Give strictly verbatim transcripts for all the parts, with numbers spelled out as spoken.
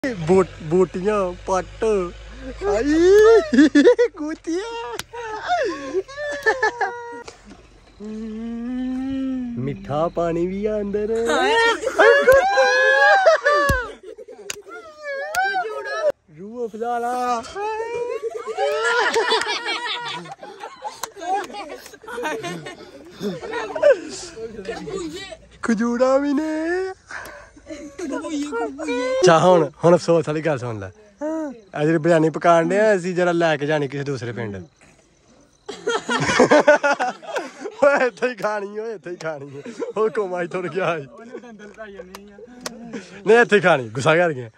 Boat बोटियां पट कुतिया मिठा पानी भी है अंदर। रूह अफजाला खजूरा भी ने। अच्छा हुन हुन अफसोस वाली गल सुन लै, अज बिरयानी पकान डे असीं जरा लैके जानी किसी दूसरे पिंड। इत्थे ही खानी ओए, इत्थे ही खानी ओ कोमा तुर गया नहीं, इत्थे ही खानी गुस्सा कर गया।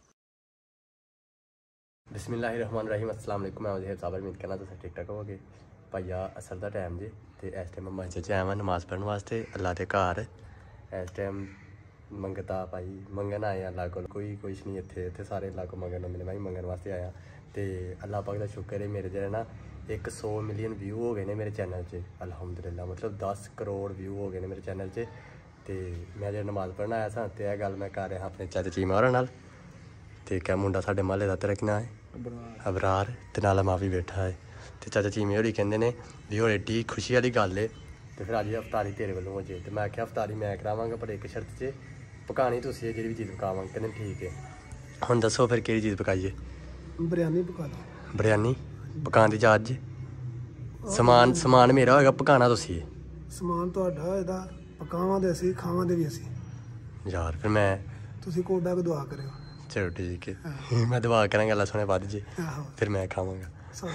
बिस्मिल्लाहिर्रहमानिर्रहीम, अस्सलाम वालेकुम। मैं वज़ीर साहब उम्मीद करना तुसीं ठीक ठाक होवोगे। भाईया असर दा टाइम जे ते इस टाइम मस्जिद च आया मैं नमाज पढ़न वास्ते अल्लाह दे घर। इस टाइम मंगता भाई मंगन आए अल्लाह को, कोई कुछ नहीं इत्थे इत्थे सारे अल्लाह को मंगन होंदे ने। मैं मंगन वास्ते आया ते अल्लाह पाक दा शुक्र है मेरे जेह्ड़े ना एक सौ मिलियन व्यू हो गए ने मेरे चैनल च अल्हम्दुलिल्लाह। मतलब दस करोड़ व्यू हो गए ने मेरे चैनल च। ते मैं जो नमाज पढ़न आया सा ते यह गल मैं कर रहा अपने चाचा चीमा होरां नाल। ते क्या मुंडा साडे महल्ले दा तेरा की नाम है अबरार, ते नाल मां भी बैठा है। ते चाचा चीमे होरी कहंदे ने भी होर एड्डी खुशी वाली गल है ते फिर अज अफतारी तेरे वालों हो जाए। तो मैं आख्या अफतारी मैं करावांगा पर एक शर्त च पकानी तुसीं जेह्ड़ी भी चीज़ पकावांगे। कहंदे ठीक है। हुण दसो फिर केह्ड़ी चीज़ पकाइए? बिरयानी पका लो। बिरयानी पकाने दी जाच जे? समान समान मेरा होएगा, पकाना तुसीं? समान तुहाडा होएगा, पकावांगे असीं, खावांगे भी असीं। यार फिर मैं तुसीं कोडा को दुआ करियो। चलो ठीक है, मैं दुआ करांगा अल्लाह सोने बध जे फिर मैं खावांगा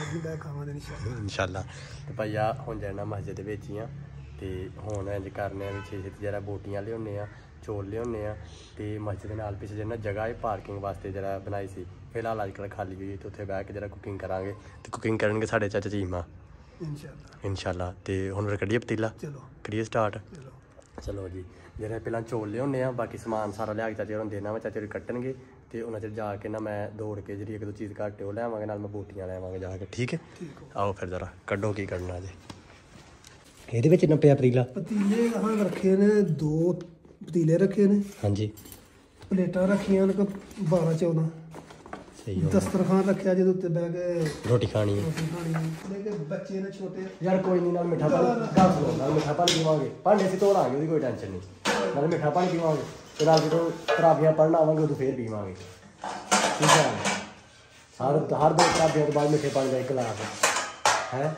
इंशाल्लाह। तो भैया हुण जाना मस्जिद दे विच ही आ ते हुण इंज करने आ छे छे जरा बोटियां लियाने आ, चौल लियाने आ ते मस्जिद दे नाल पिछे जिन्ना जगह है पार्किंग वास्ते जरा बनाई सी, फिलहाल अजकल खाली हुई तो उत्थे बैठ के जरा कुकिंग करांगे ते कुकिंग करनगे साढ़े चाचा चीमा इंशाल्लाह इंशाल्लाह। ते हुण फिर कड्ढिए पतीला, चलो करिए स्टार्ट। चलो जी, जरा पहला चौल लियाने आ, बाकी समान सारा लिया के चाचे होरें देना, मैं चाचे होर कट्टणगे ते उन्ना चिर जाके ना मैं दौड़ के जी एक दो चीज़ घट्ट वो लैवांगे, नाल मैं बोटियां लैवांगे जाके। ठीक है, आओ फिर जरा कड्ढो की करना जे। ਇਹਦੇ ਵਿੱਚ ਨੱਪਿਆ ਪਤੀਲਾ ਪਤੀਲੇ ਹਾਂ ਰੱਖੇ ਨੇ, ਦੋ ਪਤੀਲੇ ਰੱਖੇ ਨੇ। ਹਾਂਜੀ, ਪਲੇਟਾਂ ਰੱਖੀਆਂ ਨੇ ਬਾਰਾਂ ਚੌਦਾਂ। ਸਹੀ ਹੋ, ਦਸਤਰਖਾਨ ਰੱਖਿਆ ਜਿਹਦੇ ਉੱਤੇ ਬਹਿ ਕੇ ਰੋਟੀ ਖਾਣੀ ਹੈ। ਰੋਟੀ ਖਾਣੀ ਹੈ ਲੈ ਕੇ ਬੱਚੇ ਨੇ ਛੋਟੇ। ਯਾਰ ਕੋਈ ਨਹੀਂ, ਨਾਲ ਮਿੱਠਾ ਪਾਣੀ ਗਾਸ ਲੋ, ਨਾਲ ਮਿੱਠਾ ਪਾਣੀ ਪੀਵਾਂਗੇ, ਭਾਂਡੇ ਅਸੀਂ ਧੋ ਲਾਂਗੇ, ਉਹਦੀ ਕੋਈ ਟੈਨਸ਼ਨ ਨਹੀਂ। ਨਾਲ ਮਿੱਠਾ ਪਾਣੀ ਪੀਵਾਂਗੇ ਤੇ ਨਾਲ ਜਦੋਂ ਖਰਾਬੀਆਂ ਪੜ੍ਹਨ ਆਵਾਂਗੇ ਉਦੋਂ ਫੇਰ ਪੀਵਾਂਗੇ। ਠੀਕ ਹੈ, ਹਰ ਹਰ ਦੋ ਖਰਾਬੀਆਂ ਤੋਂ ਬਾਅਦ ਮਿੱਠੇ ਪਾਣੀ ਦਾ ਇੱਕ ਗਲਾਸ ਹੈ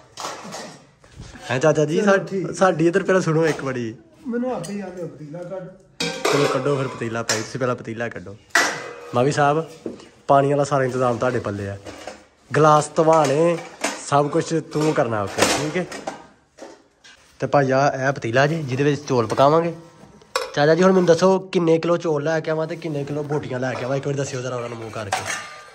है चाचा जी। साडी इधर पहले सुनो एक बड़ी मैनू आप ही आंदे पतीला कढ। चलो कड्ढो फिर पतीला भाई, तुसीं पहला पतीला कड्ढो। मावी साहब पानी वाला सारा इंतजाम तुहाडे पल्ले है, गिलास धवाने सब कुछ तू करना ओके। ठीक है, तो भाईया यह पतीला जी जिहदे विच चौल पकावांगे। चाचा जी हुण मैनूं दसो किन्ने किलो चौल लैके आवां ते किन्ने किलो बोटियां लैके आवां, एक बार दस्सिओ जरा उन्हां नूं मूँह करके।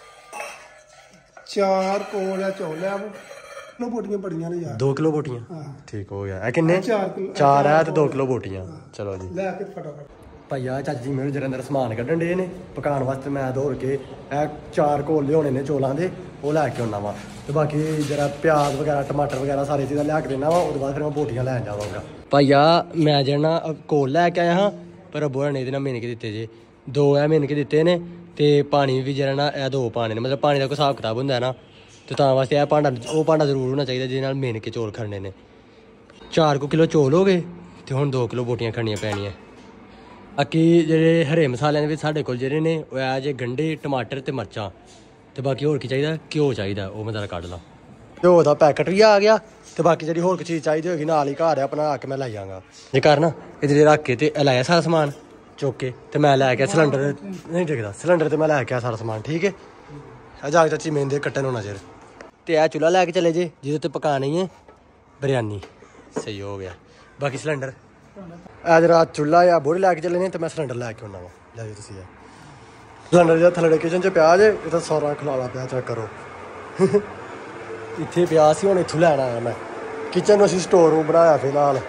चार कोल या चौल ले आवो, बोटियां बड़ियां ने यार। दो किलो बोटियां ठीक हो गया। किन्ने? चार है तो दो किलो बोटियां। चलो जी लैके फटाफट भैया चाची जी मेरे जरा अंदर समान कड्ढन डे ने पकाने वास्ते। मैं दौड़ के चार घोल लियाने ने चौलों के, वो लैके आना वा ते बाकी जरा प्याज वगैरह टमाटर वगैरह सारी चीज़ां लिया के देना वा। उसके बाद फिर मैं बोटियां लैन जावांगा। भैया मैं जेह्ड़ा घोल लैके आया हाँ, पर अब्बू ने एह्दे नाल मिन के दित्ते जे, दो है मिन के दित्ते ने ते पानी भी जेह्ड़ा ना एह् दो पाने ने। मतलब पानी का कोई हिसाब किताब होंदा है ना, तो तां वास्ते यह भांडा वो भांडा जरूर होना चाहिए जिस नाल मेन के चौल खड़ने ने। चार को किलो चौल हो गए तो हुण दो किलो बोटियां खड़नियां पैनियां। बाकी जेह्ड़े हरे मसाले ने साढ़े कोल जेह्ड़े ने ओह् ऐ जे गंढे टमाटर ते मर्चां ते बाकी होर की चाहिदा, घ्यो चाहिदा, ओह् मैं जरा कड्ढ ला। घ्यो दा पैकेट भी आ गया ते बाकी जेह्ड़ी होर कोई चीज़ चाहिदी होगी नाल ही घर अपना आके मैं लाई जांगा। जे घर ना इधर रख के ते लाया सारा समान चुक के ते मैं लैके सिलेंडर नहीं दिखदा सिलेंडर ते मैं लैके आया सारा समान। ठीक है, जाग चाची मेन दे कट्टन होना चिर ते यह चूल्हा लैके चले जे जिहदे उत्ते पकानी है बिरयानी। सही हो गया। बाकी सिलेंडर अज रात चूल्हा या बोरी लैके चले ने तो मैं सिलेंडर लैके आना वा। जाइए तुसीं सिलेंडर जो थल्ले किचन च पिया जे इत्थै सारा खलारा पिया, चेक करो इत्थे पिया सी, हुण इत्थों लैन आया मैं। किचन असीं स्टोर रूम बनाया फिलहाल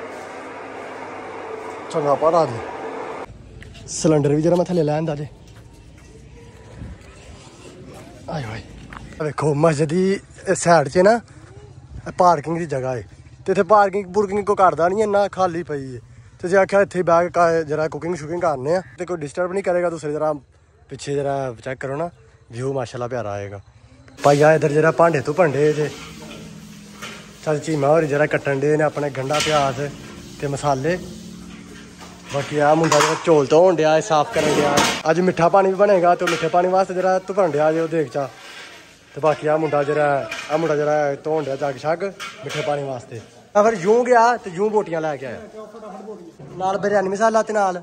चंगा भारा जी। सिलेंडर भी जरा मैं थल्ले लैंदा जे। आए हाए देखो मस्जिद की साइड च ना पार्किंग की जगह है, तो इतने पार्किंग पुर्किंग को करता नहीं इन्ना खाली पई है। तो जे आख्या इतने बैग जरा कुकिंग शुकिंग करने तो कोई डिस्टर्ब नहीं करेगा दूसरी तरह पिछे जरा चेक करो ना व्यू माशाल्लाह प्यारा आएगा। भाईया इधर जरा भांडे तो भांडे जे चल चीमा होर जरा कट्टन दे ने अपने गंढा प्याज ते मसाले। बाकी आ मुंडा जरा चौल धोन दिया साफ करन दिया। अज मिठा पानी भी बनेगा तो मिठे पानी वास्ते जरा धुपन दिया जो देगचा। तो बाकी आ मुंडा जरा आ मुंडा जरा धोन दिया जग शग मिठे पानी वास्ते। फिर यूं गया तो यूं बोटियां लैके आया नाल बिरयानी मसाला ते नाल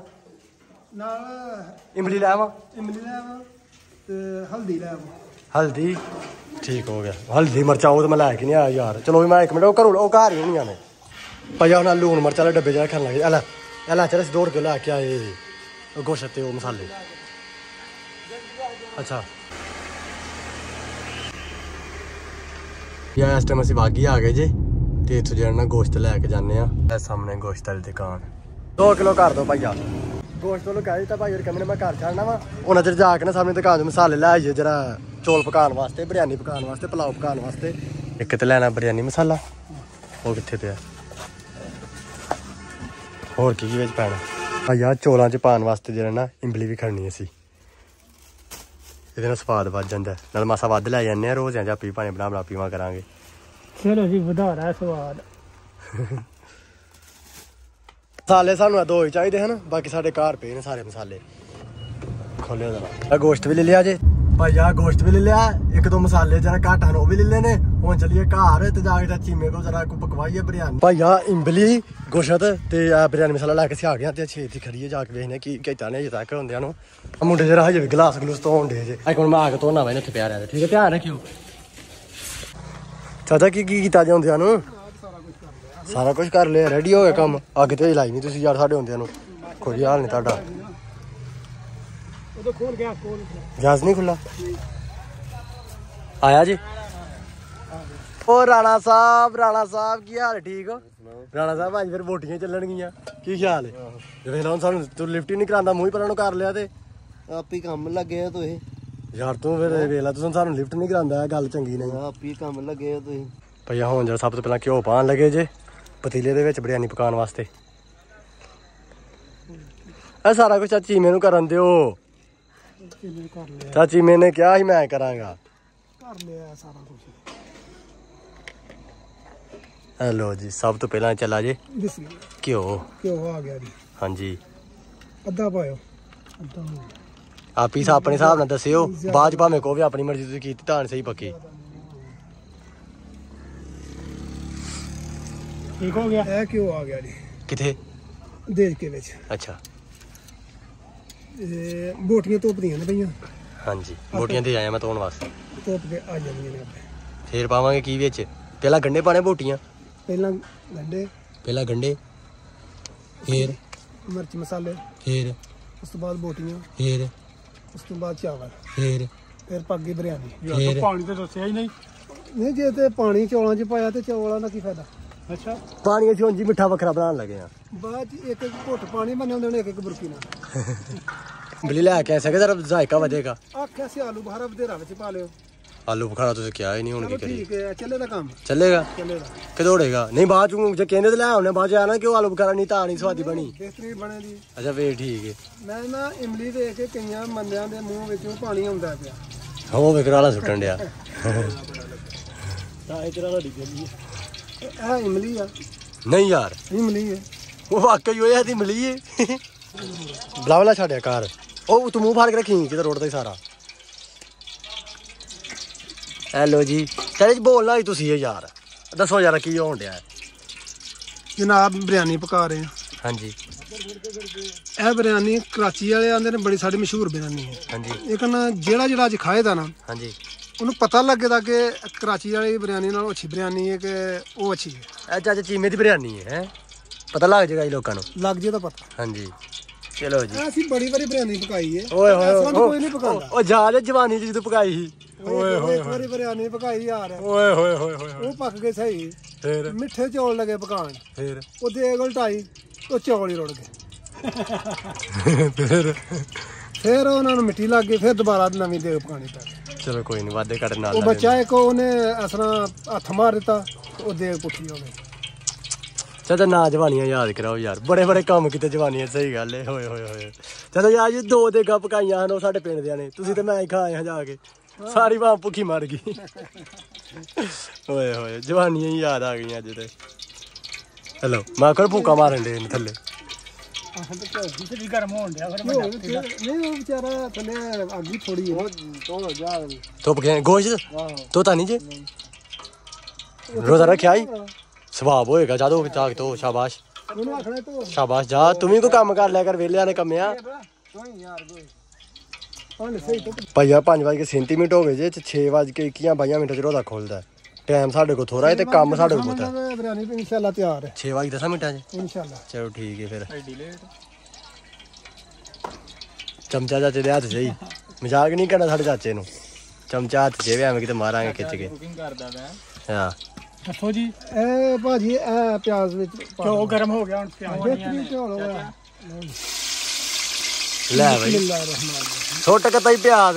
इमली लै आवां इमली लै आवां ते हल्दी लै आवां। हल्दी ठीक हो गया। हल्दी मर्चा वो तो मैं लैके नहीं आया यार। चलो मैं एक मिनट वो घरों वो घर ही होनी ने भाई उन्हें लून मर्चा वाले डब्बे जरा खान लगे। अला अला चल अस दौड़ के लैके आए गोश्त ते वो मसाले। अच्छा यार इस टाइम असीं बागी आ गए जे ते इत्थों जो ना गोश्त लैके जाने आ सामने गोश्त वाली दुकान। दो किलो कर दो भाईया गोश्त वालों कह दिता भाई कहने मैं घर छड़ना वा उन्हें चिर जाके ना सामने दुकान मसाले लै आइए जरा चौल पकाने वास्ते बिरयानी पकाने वास्ते पुलाव पकाने वास्ते। एक तो लैना बिरयानी मसाला वो कित्थे पे होर की बिच पैना भाईया चौलों च पाने वास्ते जरा ना इमली भी खड़नी असी ਇਹਦੇ ਨਾਲ ਸਵਾਦ ਵੱਧ ਜਾਂਦਾ ਨਾਲ ਮਾਸਾ ਵੱਧ ਲੈ ਜਾਂਦੇ ਆ ਰੋਜ਼ ਜਾਂ ਆਪੀ ਭਾਵੇਂ ਬਣਾ ਬਣਾ ਪੀਵਾ ਕਰਾਂਗੇ। ਚਲੋ ਜੀ ਵਧਾਰਾ ਸਵਾਦ। ਮਸਾਲੇ ਸਾਨੂੰ ਦੋ ਹੀ ਚਾਹੀਦੇ ਹਨ ਬਾਕੀ ਸਾਡੇ ਘਰ ਪਏ ਨੇ ਸਾਰੇ ਮਸਾਲੇ। ਖੋਲਿਓ ਜਰਾ ਆ ਗੋਸ਼ਤ ਵੀ ਲੈ ਲਿਆ ਜੇ ਭਾਈਆ ਗੋਸ਼ਤ ਵੀ ਲੈ ਲਿਆ ਇੱਕ ਦੋ ਮਸਾਲੇ ਜਰਾ ਘੱਟ ਹਨ ਉਹ ਵੀ ਲੈ ਲੈਣੇ। ਹੁਣ ਚੱਲੀਏ ਘਰ ਤੇ ਜਾ ਕੇ ਚੀਮੇ ਕੋ ਜਰਾ ਕੋ ਪਕਵਾਈਏ ਬਿਰयानी। ਭਾਈਆ ਇਮਬਲੀ ਗੋਸ਼ਤ ਤੇ ਆ ਬਿਰयानी ਮਸਾਲਾ ਲੈ ਕੇ ਅਸੀਂ ਆ ਗਏ ਤੇ ਛੇਤੀ ਖੜੀਏ ਜਾ ਕੇ ਵੇਖਨੇ ਕੀ ਕਹਿਤਾ ਨੇ ਅਜੇ ਤੱਕ ਹੁੰਦਿਆਂ ਨੂੰ। ਮੁੰਡੇ ਜਰਾ ਹਜੇ ਵੀ ਗਲਾਸ ਗਲੂਸ ਧੋਣ ਦੇ ਜੇ ਅੱਜ ਹੁਣ ਮੈਂ ਆ ਕੇ ਧੋਣਾ ਵਾ ਇੱਥੇ ਪਿਆ ਰਿਹਾ ਠੀਕ ਹੈ ਧਿਆਨ ਰੱਖਿਓ। ਚਾਚਾ ਕੀ ਕੀ ਕੀਤਾ ਜੇ ਹੁੰਦਿਆਂ ਨੂੰ ਸਾਰਾ ਕੁਝ ਕਰ ਲਿਆ ਰੈਡੀ ਹੋ ਗਿਆ ਕੰਮ ਅੱਗ ਤੇ ਲਾਈ ਨਹੀਂ ਤੁਸੀਂ ਯਾਰ ਸਾਡੇ ਹੁੰਦਿਆਂ ਨੂੰ ਕੋਈ ਹਾਲ ਨਹੀਂ ਤੁਹਾਡਾ। ਉਹ ਖੋਲ ਗਿਆ ਖੋਲ ਗੈਸ ਨਹੀਂ ਖੁੱਲਾ ਆਇਆ ਜੀ। ਉਹ ਰਾਣਾ ਸਾਹਿਬ ਰਾਣਾ ਸਾਹਿਬ ਕੀ ਹਾਲ ਠੀਕ ਹੋ ਰਾਣਾ ਸਾਹਿਬ ਅੱਜ ਫਿਰ ਵੋਟੀਆਂ ਚੱਲਣਗੀਆਂ ਕੀ ਖਿਆਲ ਹੈ ਵੇਖ ਲਓ ਸਾਨੂੰ ਤੂੰ ਲਿਫਟ ਹੀ ਨਹੀਂ ਕਰਾਂਦਾ ਮੂੰਹ ਹੀ ਪਰਾਂ ਨੂੰ ਕਰ ਲਿਆ ਤੇ ਆਪੀ ਕੰਮ ਲੱਗੇ ਆ ਤੁਸੀਂ ਯਾਰ ਤੂੰ ਫਿਰ ਵੇਖ ਲੈ ਤੂੰ ਸਾਨੂੰ ਲਿਫਟ ਨਹੀਂ ਕਰਾਂਦਾ ਗੱਲ ਚੰਗੀ ਨਹੀਂ ਆਪੀ ਕੰਮ ਲੱਗੇ ਆ ਤੁਸੀਂ। ਭਈਆ ਹੁਣ ਜਰਾ ਸਭ ਤੋਂ ਪਹਿਲਾਂ ਘਿਓ ਪਾਉਣ ਲੱਗੇ ਜੇ ਪਤੀਲੇ ਦੇ ਵਿੱਚ ਬਿਰयानी ਪਕਾਉਣ ਵਾਸਤੇ। ਇਹ ਸਾਰਾ ਕੁਝ ਚਾਚੀ ਮੈਨੂੰ ਕਰਨ ਦਿਓ ਚਾਚੀ ਮੈਨੇ ਕਿਹਾ ਸੀ ਮੈਂ ਕਰਾਂਗਾ ਕਰ ਲਿਆ ਸਾਰਾ ਕੁਝ। ਹੈਲੋ ਜੀ ਸਭ ਤੋਂ ਪਹਿਲਾਂ ਚੱਲਾ ਜੇ ਘਿਓ ਘਿਓ ਆ ਗਿਆ ਜੀ ਹਾਂਜੀ ਅੱਧਾ ਪਾਇਓ ਅੱਧਾ ਆਪੀ ਆਪਣੇ ਹਿਸਾਬ ਨਾਲ ਦੱਸਿਓ ਬਾਅਦ ਚ ਭਾਵੇਂ ਕੋ ਵੀ ਆਪਣੀ ਮਰਜ਼ੀ ਤੁਸੀਂ ਕੀਤੀ ਤਾਂ ਸਹੀ ਪੱਕੀ। ਠੀਕ ਹੋ ਗਿਆ ਇਹ ਘਿਓ ਆ ਗਿਆ ਜੀ ਕਿੱਥੇ ਦੇਖ ਕੇ ਵਿੱਚ। ਅੱਛਾ ਇਹ ਬੋਟੀਆਂ ਧੋਪਦੀਆਂ ਨੇ ਪਈਆਂ ਹਾਂਜੀ ਬੋਟੀਆਂ ਤੇ ਆਇਆ ਮੈਂ ਧੋਣ ਵਾਸਤੇ ਧੋਪ ਕੇ ਆ ਜਾਂਦੀਆਂ ਨੇ ਆਪੇ। ਫੇਰ ਪਾਵਾਂਗੇ ਕੀ ਵਿੱਚ ਪਹਿਲਾਂ ਗੰਢੇ ਪਾਣੇ ਬੋਟੀਆਂ ਪਹਿਲਾਂ ਗੰਢੇ ਪਹਿਲਾਂ ਗੰਢੇ ਫੇਰ ਮਿਰਚ ਮਸਾਲੇ ਫੇਰ ਉਸ ਤੋਂ ਬਾਅਦ ਬੋਟੀਆਂ ਫੇਰ ਉਸ ਤੋਂ ਬਾਅਦ ਚਾਵਲ ਫੇਰ ਫਿਰ ਪੱਗੀ ਬਿਰयानी। ਫੇਰ ਪਾਣੀ ਤੇ ਦੱਸਿਆ ਹੀ ਨਹੀਂ ਨਹੀਂ ਜੇ ਤੇ ਪਾਣੀ ਚੌਲਾਂ 'ਚ ਪਾਇਆ ਤੇ ਚੌਲਾਂ ਦਾ ਕੀ ਫਾਇਦਾ। ਅੱਛਾ ਪਾਣੀ ਅਸੀਂ ਉਂਝ ਮਿੱਠਾ ਵੱਖਰਾ ਬਣਾਉਣ ਲੱਗੇ ਆ ਬਾਅਦ 'ਚ ਇੱਕ ਇੱਕ ਘੁੱਟ ਪਾਣੀ ਬਣੇ ਹੁੰਦੇ ਨੇ ਇੱਕ ਇੱਕ ਬੁਰਕੀ ਨਾਲ ਬਿੱਲੀ ਲੈ ਕੇ ਆ ਸਕੇ ਜਰਾ ਜ਼ਾਇਕਾ ਵਧੇਗਾ। ਆਖਿਆ ਸੀ ਆਲੂ ਬੁਖਾਰਾ ਵਧੇਰਾ ਵਿੱਚ ਪਾ ਲਿਓ ਆਲੂ ਬੁਖਾਰਾ ਤੁਸੀਂ ਕਿਹਾ ਹੀ ਨਹੀਂ ਹੁਣ ਕੀ ਕਰੀਏ। ਠੀਕ ਹੈ ਚੱਲੇ ਦਾ ਕੰਮ ਚੱਲੇਗਾ ਚੱਲੇਗਾ ਕਿ ਦੌੜੇਗਾ ਨਹੀਂ ਬਾਅਦ ਚੋਂ ਜੇ ਕਹਿੰਦੇ ਤੇ ਲੈ ਆਉਣੇ ਬਾਅਦ ਚ ਆਣਾ ਕਿ ਆਲੂ ਬੁਖਾਰਾ ਨਹੀਂ ਤਾਂ ਨਹੀਂ ਸਵਾਦੀ ਬਣੀ। ਬਿਹਤਰੀਨ ਬਣੇ ਦੀ ਅੱਛਾ ਫੇਰ ਠੀਕ ਹੈ। ਮੈਂ ਨਾ ਇਮਲੀ ਦੇਖ ਕੇ ਕਈਆਂ ਬੰਦਿਆਂ ਦੇ ਮੂੰਹ ਵਿੱਚੋਂ ਪਾਣੀ ਆਉਂਦਾ ਪਿਆ ਹੋ ਵੇ ਕਰਾਲਾ ਸੁੱਟਣ ਡਿਆ ਤਾਂ ਇਹ ਤੇਰਾ ਲੱਡੀ ਚੱਲੀ ਇਹ ਇਮਲੀ ਆ ਨਹੀਂ ਯਾਰ ਇਮਲੀ ਹੈ ਉਹ ਵਾਕਈ ਹੋਇਆ ਦੀ ਮਿਲੀ ਏ ਬਲਾਵਲਾ ਛੱਡਿਆ ਕਾਰ ਉਹ ਤੂੰ ਮੂੰਹ ਫਾੜ ਕੇ ਰੱਖੀ ਕਿਤੇ ਰੋਡ ਤੇ ਸਾਰਾ। ਹੈਲੋ ਜੀ ਚਲੇ ਜੀ ਬੋਲਣਾ ਹੀ ਤੁਸੀਂ ਯਾਰ ਦੱਸੋ ਯਾਰ ਕੀ ਹੋਣ ਡਿਆ ਜਨਾਬ ਬਿਰयानी ਪਕਾ ਰਹੇ ਆ। ਹਾਂਜੀ ਇਹ ਬਿਰयानी ਕਰਾਚੀ ਵਾਲੇ ਆਂਦੇ ਨੇ ਬੜੀ ਸਾਡੀ ਮਸ਼ਹੂਰ ਬਿਰयानी ਹੈ। ਹਾਂਜੀ ਇਹ ਕਹਿੰਦਾ ਜਿਹੜਾ ਜਿਹੜਾ ਅੱਜ ਖਾਏਦਾ ਨਾ ਹਾਂਜੀ ਉਹਨੂੰ ਪਤਾ ਲੱਗੇਦਾ ਕਿ ਕਰਾਚੀ ਵਾਲੀ ਬਿਰयानी ਨਾਲੋਂ ਅੱਛੀ ਬਿਰयानी ਹੈ ਕਿ ਉਹ ਅੱਛੀ ਹੈ। ਇਹ ਚਾਚਾ ਚੀਮੇ ਦੀ ਬਿਰयानी ਹੈ ਪਤਾ ਲੱਗ ਜਾਏਗਾ ਜੀ ਲੋਕਾਂ ਨੂੰ ਲੱਗ ਜੇ ਤਾਂ ਪਤਾ। ਹਾਂਜੀ ਚਲੋ ਜੀ ਅਸੀਂ ਬੜੀ ਵਾਰੀ ਬਿਰयानी ਪਕਾਈ ਹੈ ਓਏ ਹੋਏ ਕੋਈ ਨਹੀਂ ਪਕਾਉਂਦਾ ਉਹ ਜਾ ਲੈ ਜਵਾਨੀ ਚ ਜਦੋਂ ਪਕਾਈ ਸੀ ਓਏ ਹੋਏ ਇੱਕ ਵਾਰੀ ਬਿਰयानी ਪਕਾਈ ਯਾਰ ਓਏ ਹੋਏ ਹੋਏ ਹੋਏ ਉਹ ਪੱਕ ਗਏ ਸਹੀ ਫੇਰ ਮਿੱਠੇ ਚੌਲ ਲਗੇ ਪਕਾਣ ਫੇਰ ਉਹ ਦੇਗ ਉਲਟਾਈ ਉਹ ਚੌਲ ਹੀ ਰੁੜ ਗਏ ਫੇਰ ਫਿਰ ਉਹਨਾਂ ਨੂੰ ਮਿੱਟੀ ਲੱਗ ਗਈ ਫਿਰ ਦੁਬਾਰਾ ਨਵੀਂ ਦੇਗ ਪਕਾਣੀ ਪਈ। ਚਲੋ ਕੋਈ ਨਹੀਂ ਵਾਦੇ ਕੱਢ ਨਾਲ ਉਹ ਬੱਚਾ ਇੱਕ ਉਹਨੇ ਅਸਰਾ ਹੱਥ ਮਾਰ ਦਿੱਤਾ ਉਹ ਦੇਗ ਪੁੱਠੀ ਹੋ ਗਈ। ਚਾਚਾ ਨਾ ਜਵਾਨੀਆਂ ਯਾਦ ਕਰਾਓ ਯਾਰ, ਬੜੇ ਬੜੇ ਕੰਮ ਕੀਤੇ ਜਵਾਨੀਆਂ, ਸਹੀ ਗੱਲ ਏ। ਹੋਏ ਹੋਏ ਹੋਏ ਚਲੋ ਯਾਰ ਜੀ, ਦੋ ਦੇ ਗੱਪ ਪਕਾਈਆਂ ਹਨ ਉਹ ਸਾਡੇ ਪਿੰਡ ਦਿਆਂ ਨੇ, ਤੁਸੀਂ ਤੇ ਮੈਂ ਹੀ ਖਾਏ ਹਾਂ ਜਾ ਕੇ, ਸਾਰੀ ਬਾਂਹ ਭੁੱਖੀ ਮਰ ਗਈ। ਹੋਏ ਹੋਏ ਜਵਾਨੀਆਂ ਹੀ ਯਾਦ ਆ ਗਈਆਂ ਅੱਜ ਤੇ। ਹੈਲੋ ਮੈਂ ਕਰ ਭੁੱਕਾ ਮਾਰਨ ਦੇ ਥੱਲੇ ਗਰਮ ਹੋਣ ਡਿਆ ਫਿਰ ਨਹੀਂ, ਉਹ ਵਿਚਾਰਾ ਥੱਲੇ ਅੱਗੀ ਥੋੜੀ ਹੈ ਤੋਂ ਜਾ ਧੁੱਪ ਗਿਆ ਗੋਸ਼ਤ ਤੋਤਾ ਨਹੀਂ ਜੇ ਰੋਜ਼ਾ ਰੱਖਿਆ ਹੀ ਸਵਾਬ ਹੋਏਗਾ ਜਦੋਂ ਚਾਕ ਤੋਂ। ਸ਼ਾਬਾਸ਼ ਉਹਨੂੰ ਆਖਣਾ ਤੂੰ ਸ਼ਾਬਾਸ਼ ਜਾ, ਤੂੰ ਵੀ ਕੋਈ ਕੰਮ ਕਰ ਲਿਆ ਕਰ, ਵਿਹਲਿਆਂ ਨੇ ਕੰਮਿਆ। ਭਾਈਆ ਪੰਜ ਵੱਜ ਕੇ ਸੈਂਤੀ ਮਿੰਟ ਹੋ ਗਏ ਜੇ, ਛੇ ਵੱਜ ਕੇ ਇੱਕੀਆਂ ਬਾਈਆਂ ਮਿੰਟ ਚ ਰੋਜ਼ਾ ਖੋਲਦਾ। ਟਾਈਮ ਸਾਡੇ ਕੋਲ ਥੋੜਾ ਹੈ ਤੇ ਕੰਮ ਸਾਡੇ ਕੋਲ ਬਹੁਤ ਹੈ। ਬਿਰਿਆਨੀ ਵੀ ਇਨਸ਼ਾਅੱਲਾ ਤਿਆਰ ਹੈ ਛੇ ਵੱਜ ਦਸਾਂ ਮਿੰਟਾਂ ਚ ਇਨਸ਼ਾਅੱਲਾ। ਚਲੋ ਠੀਕ ਹੈ ਫਿਰ। ਚਮਚਾ ਚਾਚੇ ਦੇ ਹੱਥ ਸਹੀ, ਮਜ਼ਾਕ ਨਹੀਂ ਕਰਨਾ ਸਾਡੇ ਚਾਚੇ ਨੂੰ, ਚਮਚਾ ਹੱਥ ਚ ਐਵੇਂ ਕਿਤੇ ਮਾਰਾਂਗੇ ਖਿੱਚ ਕੇ। ਹਾਂ ਦੱਸੋ ਜੀ। ਇਹ ਭਾਜੀ ਇਹ ਪਿਆਜ਼ ਵਿੱਚ ਘਿਓ ਗਰਮ ਹੋ ਗਿਆ, ਹੁਣ ਪਿਆਜ਼ ਲੈ ਬਈ ਛੋਟ ਕਤਾ ਹੀ ਪਿਆਜ਼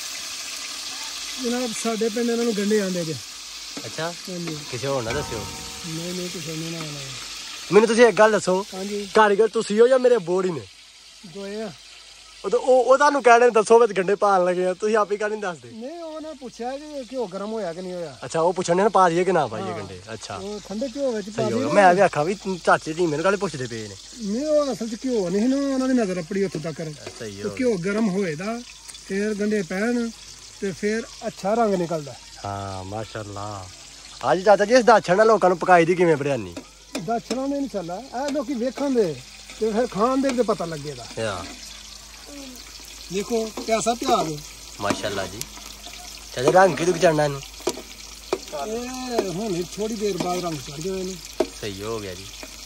ਜਨਾਬ। ਸਾਡੇ ਪਿੰਡ ਇਹਨਾਂ ਨੂੰ ਗੰਢੇ ਆਂਦੇ ਜੇ। ਅੱਛਾ ਕਿਸੇ ਹੋਰ ਨਾ ਦੱਸਿਓ। ਨਹੀਂ ਨਹੀਂ ਕਿਸੇ ਨੂੰ ਨਾ ਆਉਣਾ। ਮੈਨੂੰ ਤੁਸੀਂ ਇੱਕ ਗੱਲ ਦੱਸੋ, ਹਾਂਜੀ ਕਾਰੀਗਰ ਤੁਸੀਂ ਹੋ ਜਾਂ ਮੇਰੇ ਬੋੜੀ ਨੇ? ਦੋਏ ਆ। ਉਹ ਉਹ ਤੁਹਾਨੂੰ ਕਹਿਣੇ ਦੱਸੋ ਵਿੱਚ ਗੰਢੇ ਪਾਣ ਲੱਗੇ ਆ, ਤੁਸੀਂ ਆਪੇ ਕਾਹ ਨਹੀਂ ਦੱਸਦੇ? ਨਹੀਂ ਉਹਨੇ ਪੁੱਛਿਆ ਕਿ ਘਿਓ ਗਰਮ ਹੋਇਆ ਕਿ ਨਹੀਂ ਹੋਇਆ। ਅੱਛਾ ਉਹ ਪੁੱਛਣੇ ਨੇ ਪਾ ਦਈਏ ਕਿ ਨਾ ਪਾਈਏ ਗੰਢੇ। ਅੱਛਾ ਉਹ ਠੰਡੇ ਘਿਓ ਵਿੱਚ ਪਾ ਦਈਏ। ਮੈਂ ਵੀ ਆਖਾਂ ਵੀ ਚਾਚੇ ਜੀ ਮੈਨੂੰ ਕਾਹਲੇ ਪੁੱਛਦੇ ਪਏ ਨੇ। ਨਹੀਂ ਉਹ ਅਸਲ ਚ ਘਿਓ ਨਹੀਂ ਨਾ, ਉਹਨਾਂ ਦੀ ਨਜ਼ਰ ਆਪਣੀ ਉੱਥੇ ਤੱਕ। ਸਹੀ ਘਿਓ ਗਰਮ ਹੋਏਦਾ ਫਿਰ ਗੰਢੇ ਪੈਣ ਤੇ ਫਿਰ ਅੱਛਾ ਰੰਗ ਨਿਕਲਦਾ। ਹਾਂ ਮਾਸ਼ਾਅੱਲਾ। ਅੱਜ ਚਾਚਾ ਜੀ ਇਸ ਦਾਛਣ ਨਾਲ ਲੋਕਾਂ ਨੂੰ ਪਕਾਈ ਦੀ ਕਿਵੇਂ ਬਿਰਿਆਨੀ? ਦਾਛਣਾ ਨੇ ਇਨਸ਼ਾਅੱਲਾ ਇਹ ਲੋਕੀ ਵੇਖਣ ਦੇ ਤੇ ਫਿਰ ਖਾਣ ਦੇ ਵੀ ਪਤਾ ਲੱਗੇਗਾ। ਹਾਂ ਦੇਖੋ ਕੈਸਾ ਪਿਆਜ਼ ਹੈ ਮਾਸ਼ਾਅੱਲਾ ਜੀ। ਚਾਚਾ ਰੰਗ ਕਿਹਦੇ ਚੜਨਾ ਇਹਨੂੰ? ਇਹ ਹੁਣ ਥੋੜੀ ਦੇਰ ਬਾਅਦ ਰੰਗ ਚੜ ਜਾਵੇ ਇਹਨੂੰ। ਸਹੀ ਹੋ ਗਿਆ ਜੀ।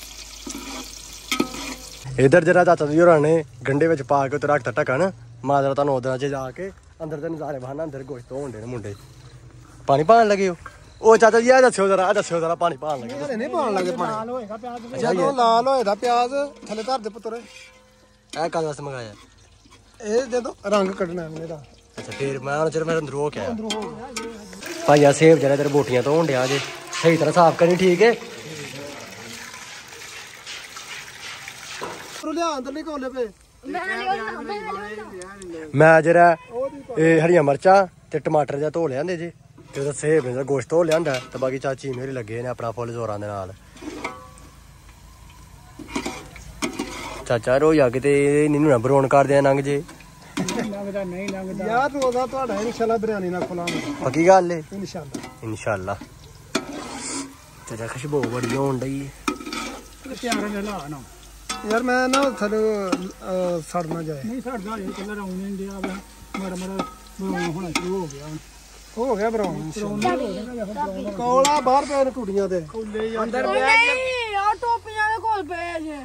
ਇਧਰ ਜਰਾ ਚਾਚਾ ਜੀ ਹੋਰਾਂ ਨੇ ਗੰਡੇ ਵਿੱਚ ਪਾ ਕੇ ਉੱਤੇ ਰੱਖਤਾ ਢੱਕਣ। ਮਾਜਰਾ ਤੁਹਾਨੂੰ ਉਹਦੇ ਚ ਜਾ ਕੇ ਅੰਦਰ ਦੇ ਨਜ਼ਾਰੇ ਬਹਾਨਾ ਅੰਦਰ ਗੋਸ਼ਤ ਹੋਣ ਦੇ ਨੇ ਮੁੰਡੇ। ਪਾਣੀ ਪਾਣ ਲੱਗੇ ਹੋ? ਉਹ ਚਾਚਾ ਜੀ ਆ ਦੱਸਿਓ ਜਰਾ, ਆ ਦੱਸਿਓ ਜਰਾ ਪਾਣੀ ਪਾਣ ਲੱਗੇ। ਇਹ ਨਹੀਂ ਪਾਣ ਲੱਗੇ ਪਾਣੀ। ਜਦੋਂ ਲਾਲ ਹੋਏਦਾ ਪਿਆਜ਼ ਥੱਲੇ ਧਰ ਦੇ ਪੁੱਤਰ। ਇਹ ਕਾਹਦੇ ਵਾਸਤੇ ਮੰਗਾਇਆ? ਇਹ ਜਦੋਂ ਰੰਗ ਕੱਢਣਾ ਇਹਦਾ। ਅੱਛਾ ਫਿਰ ਮੈਂ ਉਹਨਾਂ ਚਿਰ ਮੈਂ ਅੰਦਰੋਂ ਕਿਹਾ ਭਾਈਆ ਸੇਬ ਜਿਹੜਾ ਤੇਰੇ ਬੋਟੀਆਂ ਤੋਂ ਹੋਣ ਡਿਆ ਜੇ, ਸਹੀ ਤਰ੍ਹਾਂ ਸਾਫ਼ ਕਰੀ ਠੀਕ ਹੈ। ਲਿਆ ਅੰਦਰ ਨਹੀਂ ਕੋਲੇ ਪਏ। ਮੈਂ ਜਿਹੜਾ ਇਹ ਹਰੀਆਂ ਮਿਰਚਾਂ ਤੇ ਟਮਾਟਰ ਜਿਹਾ ਧੋ ਲਿਆਂਦੇ ਜੇ, ਤੇ ਉਹਦਾ ਸੇਬ ਦਾ ਗੋਸ਼ਤ ਧੋ ਲਿਆਂਦਾ, ਤੇ ਬਾਕੀ ਚਾਚੀ ਮੇਰੇ ਲੱਗੇ ਨੇ ਆਪਣਾ ਫੁੱਲ ਜ਼ੋਰਾਂ ਦੇ ਨਾਲ। ਚਾਚਾ ਰੋ ਜਾ ਕੇ ਤੇ ਇਹਨੂੰ ਨਾ ਬਰੋਨ ਕਰਦੇ ਆ ਨੰਗ ਜੇ। ਲੰਘਦਾ ਨਹੀਂ ਲੰਘਦਾ ਯਾਰ, ਰੋਜ਼ਾ ਤੁਹਾਡਾ ਇਨਸ਼ਾਅੱਲਾ ਬਿਰਿਆਨੀ ਨਾਲ ਖੁਲਾਵਾਂਗੇ। ਪੱਕੀ ਗੱਲ ਏ ਇਨਸ਼ਾਅੱਲਾ ਇਨਸ਼ਾਅੱਲਾ। ਚਾਚਾ ਖੁਸ਼ਬੂ ਬੜੀ ਹੋਣ ਡਈ ਪਿਆਰ ਨਾਲ ਲਾ ਨਾ ਯਾਰ। ਮੈਂ ਨਾ ਥੱਲੇ ਸੜ ਨਾ ਜਾਏ। ਨਹੀਂ ਸੜਦਾ ਇਹ ਕਲਰ ਆਉਣ ਨਹੀਂ ਦਿਆ। ਮਰ ਮਰ ਹੋਣਾ ਸ਼ੁਰੂ ਹੋ ਗਿਆ। ਹੋ ਗਿਆ ਬਰਾਉਨ ਕੋਲਾ ਬਾਹਰ ਪਏ ਨੇ ਟੂਟੀਆਂ ਤੇ ਅੰਦਰ ਨਹੀਂ ਆ ਟੋਪੀਆਂ ਦੇ ਕੋਲ ਪਏ ਜੇ।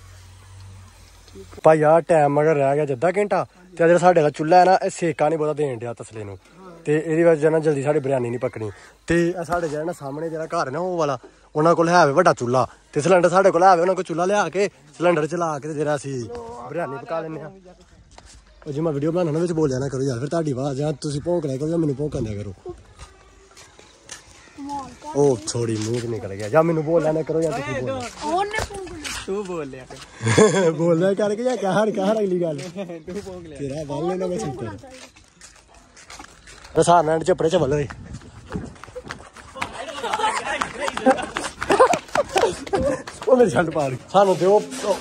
ਭਾਈ ਆ ਟਾਈਮ ਮਗਰ ਰਹਿ ਗਿਆ ਅੱਧਾ ਘੰਟਾ, ਤੇ ਜਿਹੜਾ ਸਾਡੇ ਦਾ ਚੁੱਲ੍ਹਾ ਹੈ ਨਾ ਇਹ ਸੇਕਾ ਨਹੀਂ ਬਹੁਤਾ ਦੇਣ ਡਿਆ ਤਸਲੇ ਨੂੰ, ਤੇ ਇਹਦੀ ਵਜ੍ਹਾ ਨਾਲ ਜਲਦੀ ਸਾਡੀ ਬਿਰਿਆਨੀ ਨਹੀਂ ਪੱਕਣੀ। ਤੇ ਸਾਡੇ ਜਿਹੜਾ ਨਾ ਸਾਹਮਣੇ ਜਿਹੜਾ ਘਰ ਹੈ ਨਾ ਉਹ ਵਾਲਾ, ਉਹਨਾਂ ਕੋਲ ਹੈ ਵੱਡਾ ਚੁੱਲ੍ਹਾ, ਤੇ ਸਿਲੰਡਰ ਸਾਡੇ ਕੋਲ ਹੈ, ਉਹਨਾਂ ਕੋਲ ਚੁੱਲ੍ਹਾ ਲਿਆ ਕੇ ਸਿਲੰਡਰ ਚਲਾ ਕੇ ਤੇ ਜਿਹੜਾ ਅਸੀਂ ਬਿਰਿਆਨੀ ਪਕਾ ਲੈਂਦੇ ਹਾਂ। ਉਹ ਜੇ ਮੈਂ ਵੀਡੀਓ ਬਣਾਉਣਾ ਵਿੱਚ ਬੋਲਿਆ ਨਾ ਕਰੋ ਯਾਰ, ਫਿਰ ਤੁਹਾਡੀ ਆਵਾਜ਼ ਜਾਂ ਤੁਸੀਂ ਭੌਂਕ ਲਿਆ ਕਰੋ ਜਾਂ ਮੈਨੂੰ ਭੌਂਕਣ ਦਿਆ ਕਰੋ। ਉਹ ਥੋੜੀ ਮੂੰਹ ਨਿਕਲ ਗਿਆ, ਜਾਂ ਮੈਨੂੰ ਬੋਲਿਆ ਨਾ ਕਰੋ ਜਾਂ ਤੁਸੀਂ ਬੋਲੋ। ਤੂੰ ਬੋਲ ਲਿਆ ਬੋਲ ਲਿਆ ਕਰਕੇ ਜਾਂ ਕਹਿਰ ਕਹਿਰ ਅਗਲੀ ਗੱਲ ਤੇਰਾ ਵੱਲ ਲੈਣਾ ਮੈਂ ਸੁਣਦਾ ਰਸਾਨ ਨਾਲ ਝਪੜੇ ਚ ਵੱਲ ਰਹੇ। ਉਹ ਮੇਰੀ ਛੱਡ ਪਾ ਲਈ ਸਾਨੂੰ ਦਿਓ।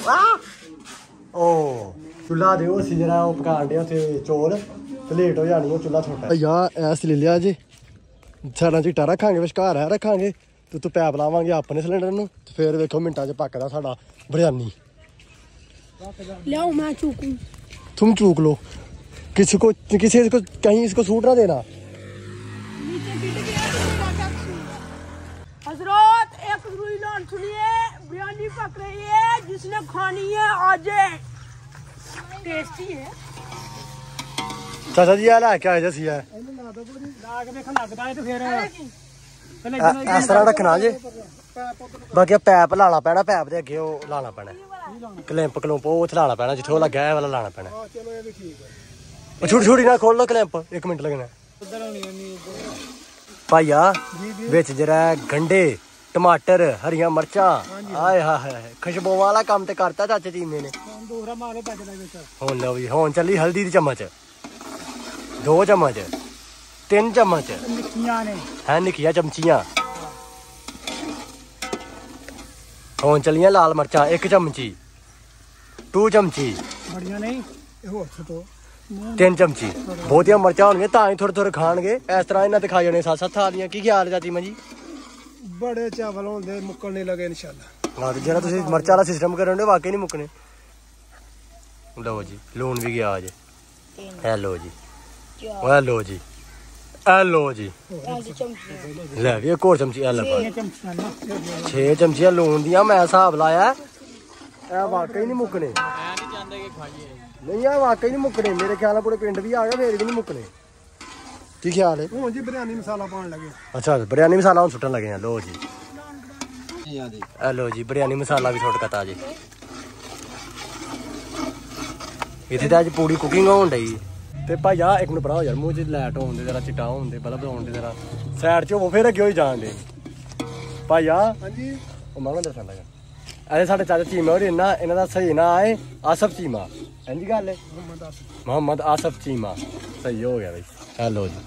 ਉਹ ਚੁੱਲ੍ਹਾ ਦਿਓ, ਅਸੀਂ ਜਿਹੜਾ ਉਹ ਪਕਾਉਣ ਡਿਆ ਉੱਥੇ ਚੌਲ, ਤੇ ਲੇਟ ਹੋ ਜਾਣੀ ਉਹ ਚੁੱਲ੍ਹਾ ਛੋਟਾ। ਯਾ ਐਸ ਲੈ ਲਿਆ ਜੀ, ਸਾਡਾ ਚਿੱਟਾ ਰੱਖਾਂਗੇ ਵਿਚਕਾਰ ਹੈ ਰੱਖਾਂਗੇ, ਤੇ ਤੂੰ ਪੈਪ ਲਾਵਾਂਗੇ ਆਪਣੇ ਸਿਲੰਡਰ ਨੂੰ, ਤੇ ਫਿਰ ਵੇਖੋ ਮਿੰਟਾਂ 'ਚ ਪੱਕਦਾ ਸਾਡਾ ਬਿਰਿਆਨੀ। ਲਿਆਓ मैं चूकूं। तुम चूक लो, किसी को किसी को कहीं इसको सूट ना देना। हजरत एक रुई लान सुनिए, बिरयानी पक रही है, जिसने खानी है आज। टेस्टी है चाचा जी आ ला क्या है जैसी है इस तरह रखना जी। बाकी पैप लाना पैना, पैप दे अगे ਉਹ ਲਾਣਾ ਪੈਣਾ, ਕਲੈਂਪ ਕਲੂੰਪ ਉਹ ਉੱਥੇ ਲਾਣਾ ਪੈਣਾ, ਜਿੱਥੇ ਉਹ ਲੱਗਾ ਇਹ ਵਾਲਾ ਲਾਣਾ ਪੈਣਾ। ਉਹ ਛੋਟੀ ਛੋਟੀ ਨਾ ਖੋਲ ਲੋ ਕਲੈਂਪ, ਇੱਕ ਮਿੰਟ ਲੱਗਣਾ। ਭਾਈਆ ਵਿੱਚ ਜਿਹੜਾ ਗੰਢੇ टमाटर हरियां मिर्चां आए हाय हाय खुशबू वाला काम ते करता चाचे चीमे ने दोहरा मारे पैके विच हुण लो भी हुण चली हल्दी दी चम्मच दो चम्मच तीन चम्मच निक्कियां ने है निक्कियां चमचियां हुण चलियां लाल मिर्चां एक चमची टू चमची बड़ियां नहीं होर सतो तीन चमची बहुतियां मिर्चां होणगियां तां ही थोड़े थोड़े खाणगे इस तरह इन्हां ते खा जाने सत्त सत्त थालियां की ख्याल है चाची मां जी बड़े चावल होंदे मुक्कण नहीं लगे इंशाल्लाह हां ते जेह्ड़ा तुसीं मिर्चां वाला सिस्टम करन दे वाकई नहीं मुक्कने लो जी लून भी गया अज है लो जी ओए लो जी ए लो जी ले भी एक होर चमची ए ले छे चमचियां लून दियां मैं हिसाब लाया ए वाकई नहीं मुक्कने नहीं यार वाकई नहीं मुक्कने मेरे ख्याल पूरे पिंड भी आ गया फिर भी नहीं मुक्कने की ख्याल है हुण जी बिरयानी मसाला पाउण लगे अच्छा बिरयानी मसाला हुण सुट्टन लगे हैं लो जी ए लो जी बिरयानी मसाला भी सुट कता जी इत्थे ते अज पूरी कुकिंग होण डई ते भाई आ एक मिनट भरा यार मूंह च लाइट होण दे जरा चिट्टा होण दे बल्ब होण दे जरा साइड च हो फिर अगे होई जाण दे भाई आ हां जी ओ मैं दसन लगा अरे साढ़े चाचा चीमा और इन्ना इन्हां दा सही ना है आसफ चीमा इंजी गल है मोहम्मद आसफ चीमा सही हो गया भाई हेलो जी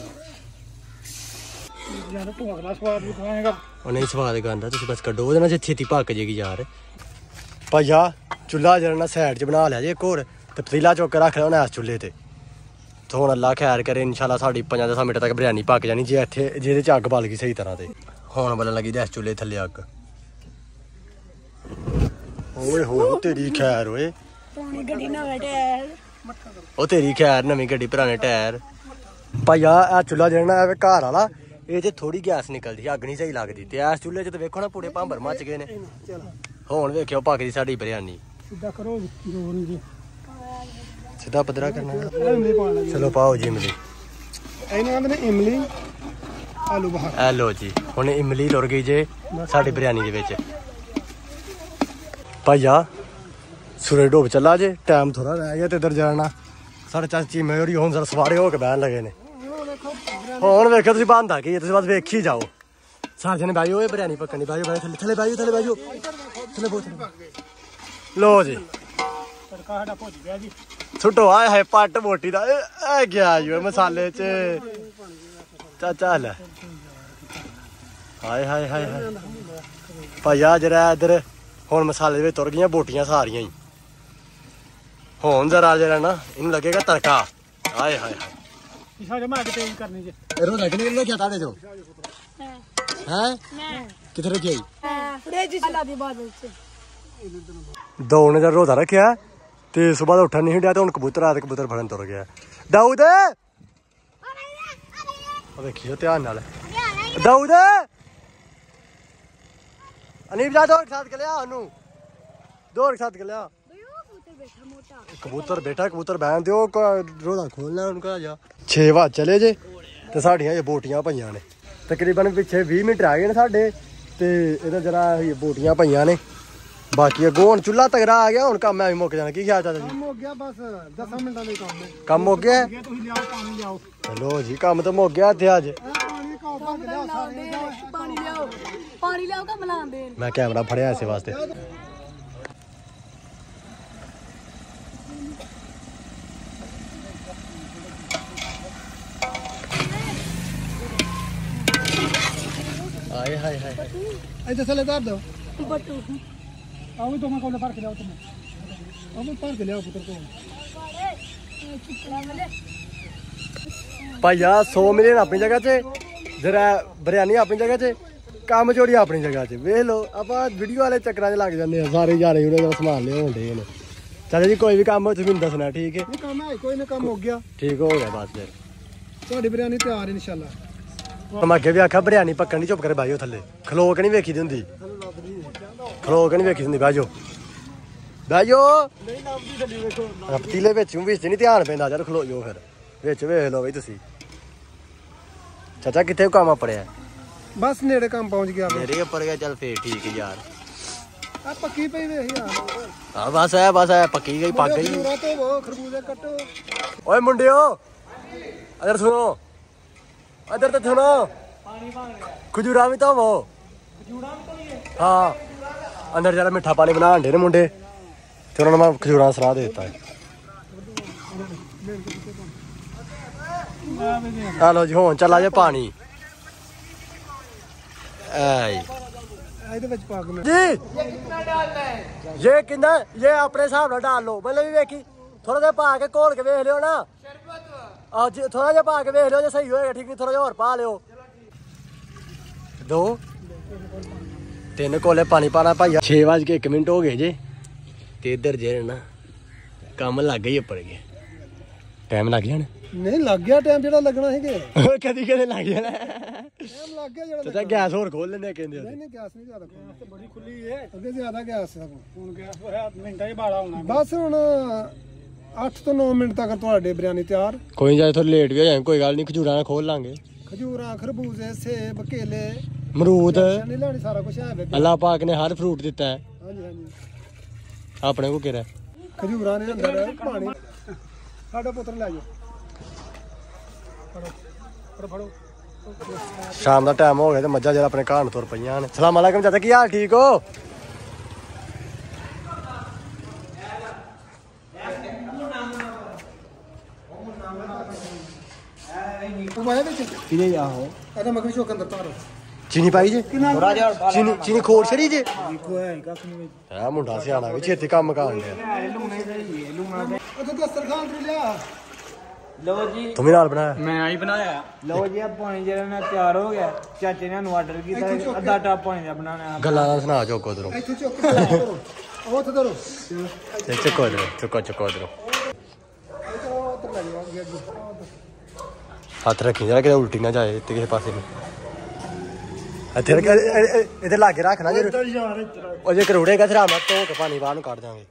यार तू अगला स्वाद भी खाएगा और नहीं स्वाद गंदा तुम बस कड्डो ओहदे नाल छेती पक जेगी यार भाईया चुल्हा जरा ना साइड च बना लिया जी एक होर ते पतीला चुक के रख लिया उन्हें इस चुल्हे ते तो हुण अल्लाह खैर करे इंशाल्लाह साडी पंजां दस मिनट तक बिरयानी पक जानी जे इत्थे जेहदे च अग्ग बल गई सही तरह ते हुण बलन लगी ते इस चुल्हे थल्ले अग्ग ओए होए तेरी खैर ओए पुरानी गड्डी नवां टायर ओ तेरी खैर नवीं गड्डी पुराने टायर भाईया आ चुल्हा जेह्ड़ा ना घर वाला ਇਹ ਚ ਥੋੜੀ ਗੈਸ ਨਿਕਲਦੀ ਅੱਗ ਨਹੀਂ ਸਹੀ ਲੱਗਦੀ ਤੇ ਇਸ ਚੁੱਲ੍ਹੇ 'ਚ ਤੇ ਵੇਖੋ ਨਾ ਪੂਰੇ ਭਾਂਬਰ ਮੱਚ ਗਏ ਨੇ ਹੁਣ ਵੇਖਿਓ ਪੱਕਦੀ ਸਾਡੀ ਬਿਰਿਆਨੀ ਸਿੱਧਾ ਕਰੋ ਜੋਰ ਜੀ ਸਿੱਧਾ ਪੱਧਰਾ ਕਰਨਾ ਇਮਲੀ ਪਾਉਣ ਲੱਗੇ ਚਲੋ ਪਾਓ ਜੀ ਇਮਲੀ ਇਹਨਾਂ ਆਂਦੇ ਨੇ ਇਮਲੀ ਆਲੂ ਬਹਾਰ ਐ ਲੋ ਜੀ ਹੁਣ ਇਮਲੀ ਲੁਰ ਗਈ ਜੇ ਸਾਡੀ ਬਿਰਿਆਨੀ ਦੇ ਵਿੱਚ ਭਾਈਆ ਸੂਰਜ ਡੁੱਬ ਚੱਲਾ ਜੇ ਟਾਈਮ ਥੋੜਾ ਰਹਿ ਗਿਆ ਤੇ ਇਧਰ ਜਾਣਾ ਸਾਡੇ ਚਾਚੀ ਮੇਰੀ ਹੁਣ ਜ਼ਰਾ ਸਵਾਰੇ ਹੋ ਕੇ ਬਹਿਣ ਲੱਗੇ ਨੇ ਹੁਣ ਵੇਖੋ ਤੁਸੀਂ ਬੰਦ ਆ ਗਈ ਤੁਸੀਂ ਬਸ ਵੇਖੀ ਜਾਓ ਸਾਰੇ ਜਣੇ ਬਾਈ ਓਏ ਬਿਰਿਆਨੀ ਪੱਕਣੀ ਬਾਈ ਬਾਈ ਥੱਲੇ ਥੱਲੇ ਬਾਈ ਥੱਲੇ ਬਾਈ ਥੱਲੇ ਬਹੁਤ ਲੋ ਜੀ ਤੜਕਾ ਸਾਡਾ ਭੁੱਜ ਗਿਆ ਜੀ ਛੁੱਟੋ ਆਏ ਹੈ ਪੱਟ ਮੋਟੀ ਦਾ ਇਹ ਗਿਆ ਜੀ ਮਸਾਲੇ 'ਚ ਚਾਚਾ ਲੈ ਹਾਏ ਹਾਏ ਹਾਏ ਹਾਏ ਭਾਈਆ ਜਰਾ ਇਧਰ ਹੁਣ ਮਸਾਲੇ ਵਿੱਚ ਤੁਰ ਗਈਆਂ ਬੋਟੀਆਂ ਸਾਰੀਆਂ ਹੀ ਹੁਣ ਜ਼ਰਾ ਜਿਹੜਾ ਨਾ ਇਹਨੂੰ ਲੱਗੇਗਾ ਤੜਕਾ ਹਾਏ ਹਾਏ ਹਾਏ ਸਾਡੇ ਮਾਰ ਕੇ ਤੇਜ਼ ਕਰਨੀ ਜੀ ਇਹਨੂੰ ਲੱਗ ਨਹੀਂ ਲੱਗਿਆ ਤਾੜੇ ਚੋਂ ਹੈ ਕਿੱਥੇ ਰੱਖਿਆ ਫ੍ਰਿਜ ਚ ਲਾ ਦੇ ਬਾਦਲ ਚ ਦੋ ਨੇ ਜਦ ਰੋਜ਼ਾ ਰੱਖਿਆ ਤੇ ਸਵੇਰ ਦਾ ਉੱਠਣ ਨਹੀਂ ਡਿਆ ਤੇ ਹੁਣ ਕਬੂਤਰ ਆ ਤੇ ਕਬੂਤਰ ਫੜਨ ਤੁਰ ਗਿਆ ਦਾਊਦ ਆ ਵੇਖਿਓ ਧਿਆਨ ਨਾਲ ਦਾਊਦ ਅਨੀਬ ਜਾ ਦੋ ਸਾਥ ਕੇ ਲਿਆ ਉਹਨੂੰ ਦੋ ਸਾਥ ਕੇ ਲਿਆ कबूतर बैठा कबूतर बहन दो रोजा खोलना उनका जा छे वज चले जे ते साडियां बोटियां पईयां ने तकरीबन पिछे बीस मिनट रह गए ने साडे ते इधर जरा बोटियां पईयां ने बाकी अगों हुण चुल्हा तगड़ा आ गया हुण कम ऐ मुक जाना की ख्याल चाचा जी ਕੰਮ ਹੋ ਗਿਆ ਬਸ दस ਮਿੰਟਾਂ ਦੇ ਕੰਮ ਹੈ कम मुक गया ਤੁਸੀਂ ਲਿਆਓ ਪਾਣੀ ਲਿਆਓ चलो जी कम तो मुक गया इत्थे अज ਪਾਣੀ ਕਾਉ ਭਰ ਕੇ ਲਿਆਓ ਸਾਰੇ ਪਾਣੀ ਲਿਆਓ ਪਾਣੀ ਲਿਆਓ ਕੰਮ ਲਾਉਂਦੇ मैं कैमरा फड़िया इस वास्ते हाय हाय हाय ਇੱਥੇ ਥੱਲੇ ਧਰ ਦਿਓ ਬੱਟੂ ਆਓ ਵੀ ਦੋਵੇਂ ਕੋਲ ਭਰ ਕੇ ਲਿਆਓ ਤੁਸੀਂ ਆਓ ਵੀ ਭਰ ਕੇ ਲਿਆਓ ਪੁੱਤਰ ਕੋਲ भाईया सौ मिलियन अपनी जगह च जरा बिरयानी अपनी जगह च काम चोरी अपनी जगह च वेख लो आप वीडियो वाले चक्कर च लग जाते हैं सारे जा रहे हैं समान ले होंगे ने चाचा जी कोई भी काम हो तुम दसना ठीक है ਇਹ ਕੰਮ ਹੈ ਕੋਈ ਨਾ ਕੰਮ ਹੋ ਗਿਆ ठीक हो गया बस फिर ਤੁਹਾਡੀ ਬਿਰਿਆਨੀ ਤਿਆਰ ਹੈ ਇਨਸ਼ਾਅੱਲਾ मैं अगे भी आख्या बिरयानी पक्कन नहीं चुप करे बाइयो थले खलो के नहीं वेखी दी होंदी खलो के नहीं वेखी दी बाइयो बाइयो पतीले बिच बिच नहीं ध्यान पैंदा जद खलो जो फिर बिच वेख लो बई तुसी चाचा किथे काम अपड़िया ਬਸ ਨੇੜੇ ਕੰਮ ਪਹੁੰਚ ਗਿਆ मेरे ऊपर गया चल फिर ठीक है यार ਆ ਪੱਕੀ ਪਈ ਵੇਖ ਯਾਰ हाँ बस है बस है पक्की गई पक गई ਖਰਬੂਜ਼ਾ ਧੋਵੋ ਖਰਬੂਜ਼ੇ ਕੱਟੋ ओए मुंडियो इधर सुनो इधर तो सुनो खजूरा भी तो वो ਹਾਂ ਅੰਦਰ ਜਿਹੜਾ ਮਿੱਠਾ ਪਾਣੀ ਬਣਾਉਣ ਦੇ ਨੇ ਮੁੰਡੇ ਤੇ ਉਹਨਾਂ ਨੂੰ ਮੈਂ ਖਜੂਰਾਂ ਦਾ ਸਲਾਹ ਦੇ ਦਿੱਤਾ ਹੈ। ਚਲੋ ਜੀ ਹੁਣ ਚੱਲਾ ਜੇ ਪਾਣੀ ਐ ਇਹਦੇ ਵਿੱਚ ਪਾ ਕੇ ਜੀ ਇਹ ਕਿੰਨਾ ਇਹ ਆਪਣੇ ਹਿਸਾਬ ਨਾਲ ਡਾਲ ਲਓ ਮਤਲਬ ਵੀ ਵੇਖੀ ਥੋੜਾ ਜਿਹਾ ਪਾ ਕੇ ਘੋਲ ਕੇ ਵੇਖ ਲਿਓ ਨਾ ਆ ਜੀ ਥੋੜਾ ਜਿਹਾ ਪਾ ਕੇ ਵੇਖ ਲਿਓ ਜੇ ਸਹੀ ਹੋਏਗਾ ਠੀਕ ਨਹੀਂ ਥੋੜਾ ਜਿਹਾ ਹੋਰ ਪਾ ਲਿਓ ਦੋ ਤਿੰਨ ਕੋਲੇ ਪਾਣੀ ਪਾਣਾ ਭਾਈਆ ਛੇ ਵਜ ਕੇ ਇੱਕ ਮਿੰਟ ਹੋ ਗਏ ਜੇ ਤੇ ਇੱਧਰ ਜੇ ਨਾ ਕੰਮ ਲੱਗ ਗਈ ਉੱਪਰ ਗਿਆ ਟਾਈਮ ਲੱਗ ਜਾਣਾ ਨਹੀਂ ਲੱਗ ਗਿਆ ਟਾਈਮ ਜਿਹੜਾ ਲੱਗਣਾ ਸੀਗੇ ਕਦੀ ਕਦੇ ਲੱਗ ਜਾਣਾ ਟਾਈਮ ਲੱਗ ਗਿਆ ਜਿਹੜਾ ਤੇ ਗੈਸ ਹੋਰ ਖੋਲ ਲੈਂਦੇ ਕਹਿੰਦੇ ਨਹੀਂ ਨਹੀਂ ਗੈਸ ਨਹੀਂ ਜ਼ਿਆਦਾ ਖੋਲ੍ਹਣੀ। ਬੜੀ ਖੁੱਲੀ ਏ ਅੱਗੇ ਜ਼ਿਆਦਾ ਗੈਸ ਹੈ ਹੁਣ ਗੈਸ ਹੋਇਆ ਮਿੰਟਾਂ 'ਚ ਬਾਲਾ ਆਉਣਾ ਬਸ ਹੁਣ ਅੱਠ ਤੋਂ ਨੌ ਮਿੰਟ ਤੱਕ ਤੁਹਾਡੇ ਬਿਰਿਆਨੀ ਤਿਆਰ ਕੋਈ ਜਾਏ ਥੋੜੀ ਲੇਟ ਵੀ ਹੋ ਜਾਏ ਕੋਈ ਗੱਲ ਨਹੀਂ ਖਜੂਰਾਂ ਨਾਲ ਖੋਲ ਲਾਂਗੇ ਖਜੂਰਾਂ ਖਰਬੂਜ਼ੇ ਸੇਬ ਕੇਲੇ ਅਮਰੂਦ ਨਹੀਂ ਲੈਣੀ ਸਾਰਾ ਕੁਝ ਹੈ ਵੇ ਅੱਲਾਹ ਪਾਕ ਨੇ ਹਰ ਫਰੂਟ ਦਿੱਤਾ ਹੈ ਹਾਂਜੀ ਹਾਂਜੀ ਆਪਣੇ ਕੋ ਕਿਹੜਾ ਖਜੂਰਾਂ ਨੇ ਅੰਦਰ ਪਾਣੀ ਸਾਡਾ ਪੁੱਤਰ ਲੈ ਜਾਓ ਫੜੋ ਫੜੋ ਸ਼ਾਮ ਦਾ ਟਾਈਮ ਹੋ ਗਿਆ ਤੇ ਮੱਝਾਂ ਜਿਹੜਾ ਆਪਣੇ ਘਰ ਨੂੰ ਤੁਰ ਪਈਆਂ ਨੇ ਸਲਾਮ ਅਲੈਕਮ ਚਾਚਾ ਕੀ ਹਾਲ ਠੀਕ ਹੋ ਪਾਇਆ ਵਿੱਚ ਕਿਹਦੇ ਆਹੋ ਇਹਦਾ ਮਗਰ ਚੋਕ ਅੰਦਰ ਤਾਰੋ ਚੀਨੀ ਪਾਈ ਜੇ ਥੋੜਾ ਜਿਹਾ ਚੀਨੀ ਚੀਨੀ ਖੋਲ ਛੜੀ ਜੇ ਦੇਖੋ ਹੈ ਕੱਖ ਨਹੀਂ ਆ ਮੁੰਡਾ ਸਿਆਣਾ ਵੀ ਛੇਤੀ ਕੰਮ ਕਰਨ ਲਿਆ ਉੱਥੇ ਦਸਤਰਖਾਨ ਤੇ ਲਿਆ ਲਓ ਜੀ ਤੂੰ ਵੀ ਨਾਲ ਬਣਾਇਆ ਮੈਂ ਆਈ ਬਣਾਇਆ ਲਓ ਜੀ ਆ ਪਾਣੀ ਜਿਹੜਾ ਨਾ ਤਿਆਰ ਹੋ ਗਿਆ ਚਾਚੇ ਨੇ ਸਾਨੂੰ ਆਰਡਰ ਕੀਤਾ ਅੱਧਾ ਟੱਪ ਪਾਣੀ ਦਾ ਬਣਾਉਣਾ ਗੱਲਾਂ ਨਾਲ ਸੁਣਾ ਚੁੱਕ ਉਧਰੋਂ ਇੱਥੇ ਚੁੱਕ ਕੇ ਧਰੋ ਉਹ ਉੱਥੇ ਧਰੋ ਤੇ ਚੱਕੋ ਉਧਰੋਂ ਚੁੱਕੋ ਚੁੱਕੋ ਉਧਰੋਂ ਉੱਧਰ ਲੈ ਜਾਓ ਅੱਗੇ ਅੱਗੇ ਹੱਥ ਰੱਖੀ ਜਰਾ ਕਿਤੇ ਉਲਟੀ ਨਾ ਜਾਏ ਤੇ ਕਿਸੇ ਪਾਸੇ ਨੂੰ ਇੱਥੇ ਰੱਖ ਇਹਦੇ ਲਾਗੇ ਰੱਖਣਾ ਜੇ ਉਹ ਜੇ ਕਰੂੜੇਗਾ ਫਿਰ ਆਮਾ ਧੋ ਕੇ ਪਾਣੀ ਬਾਹਰ ਨੂੰ ਕੱਢ ਦਾਂਗੇ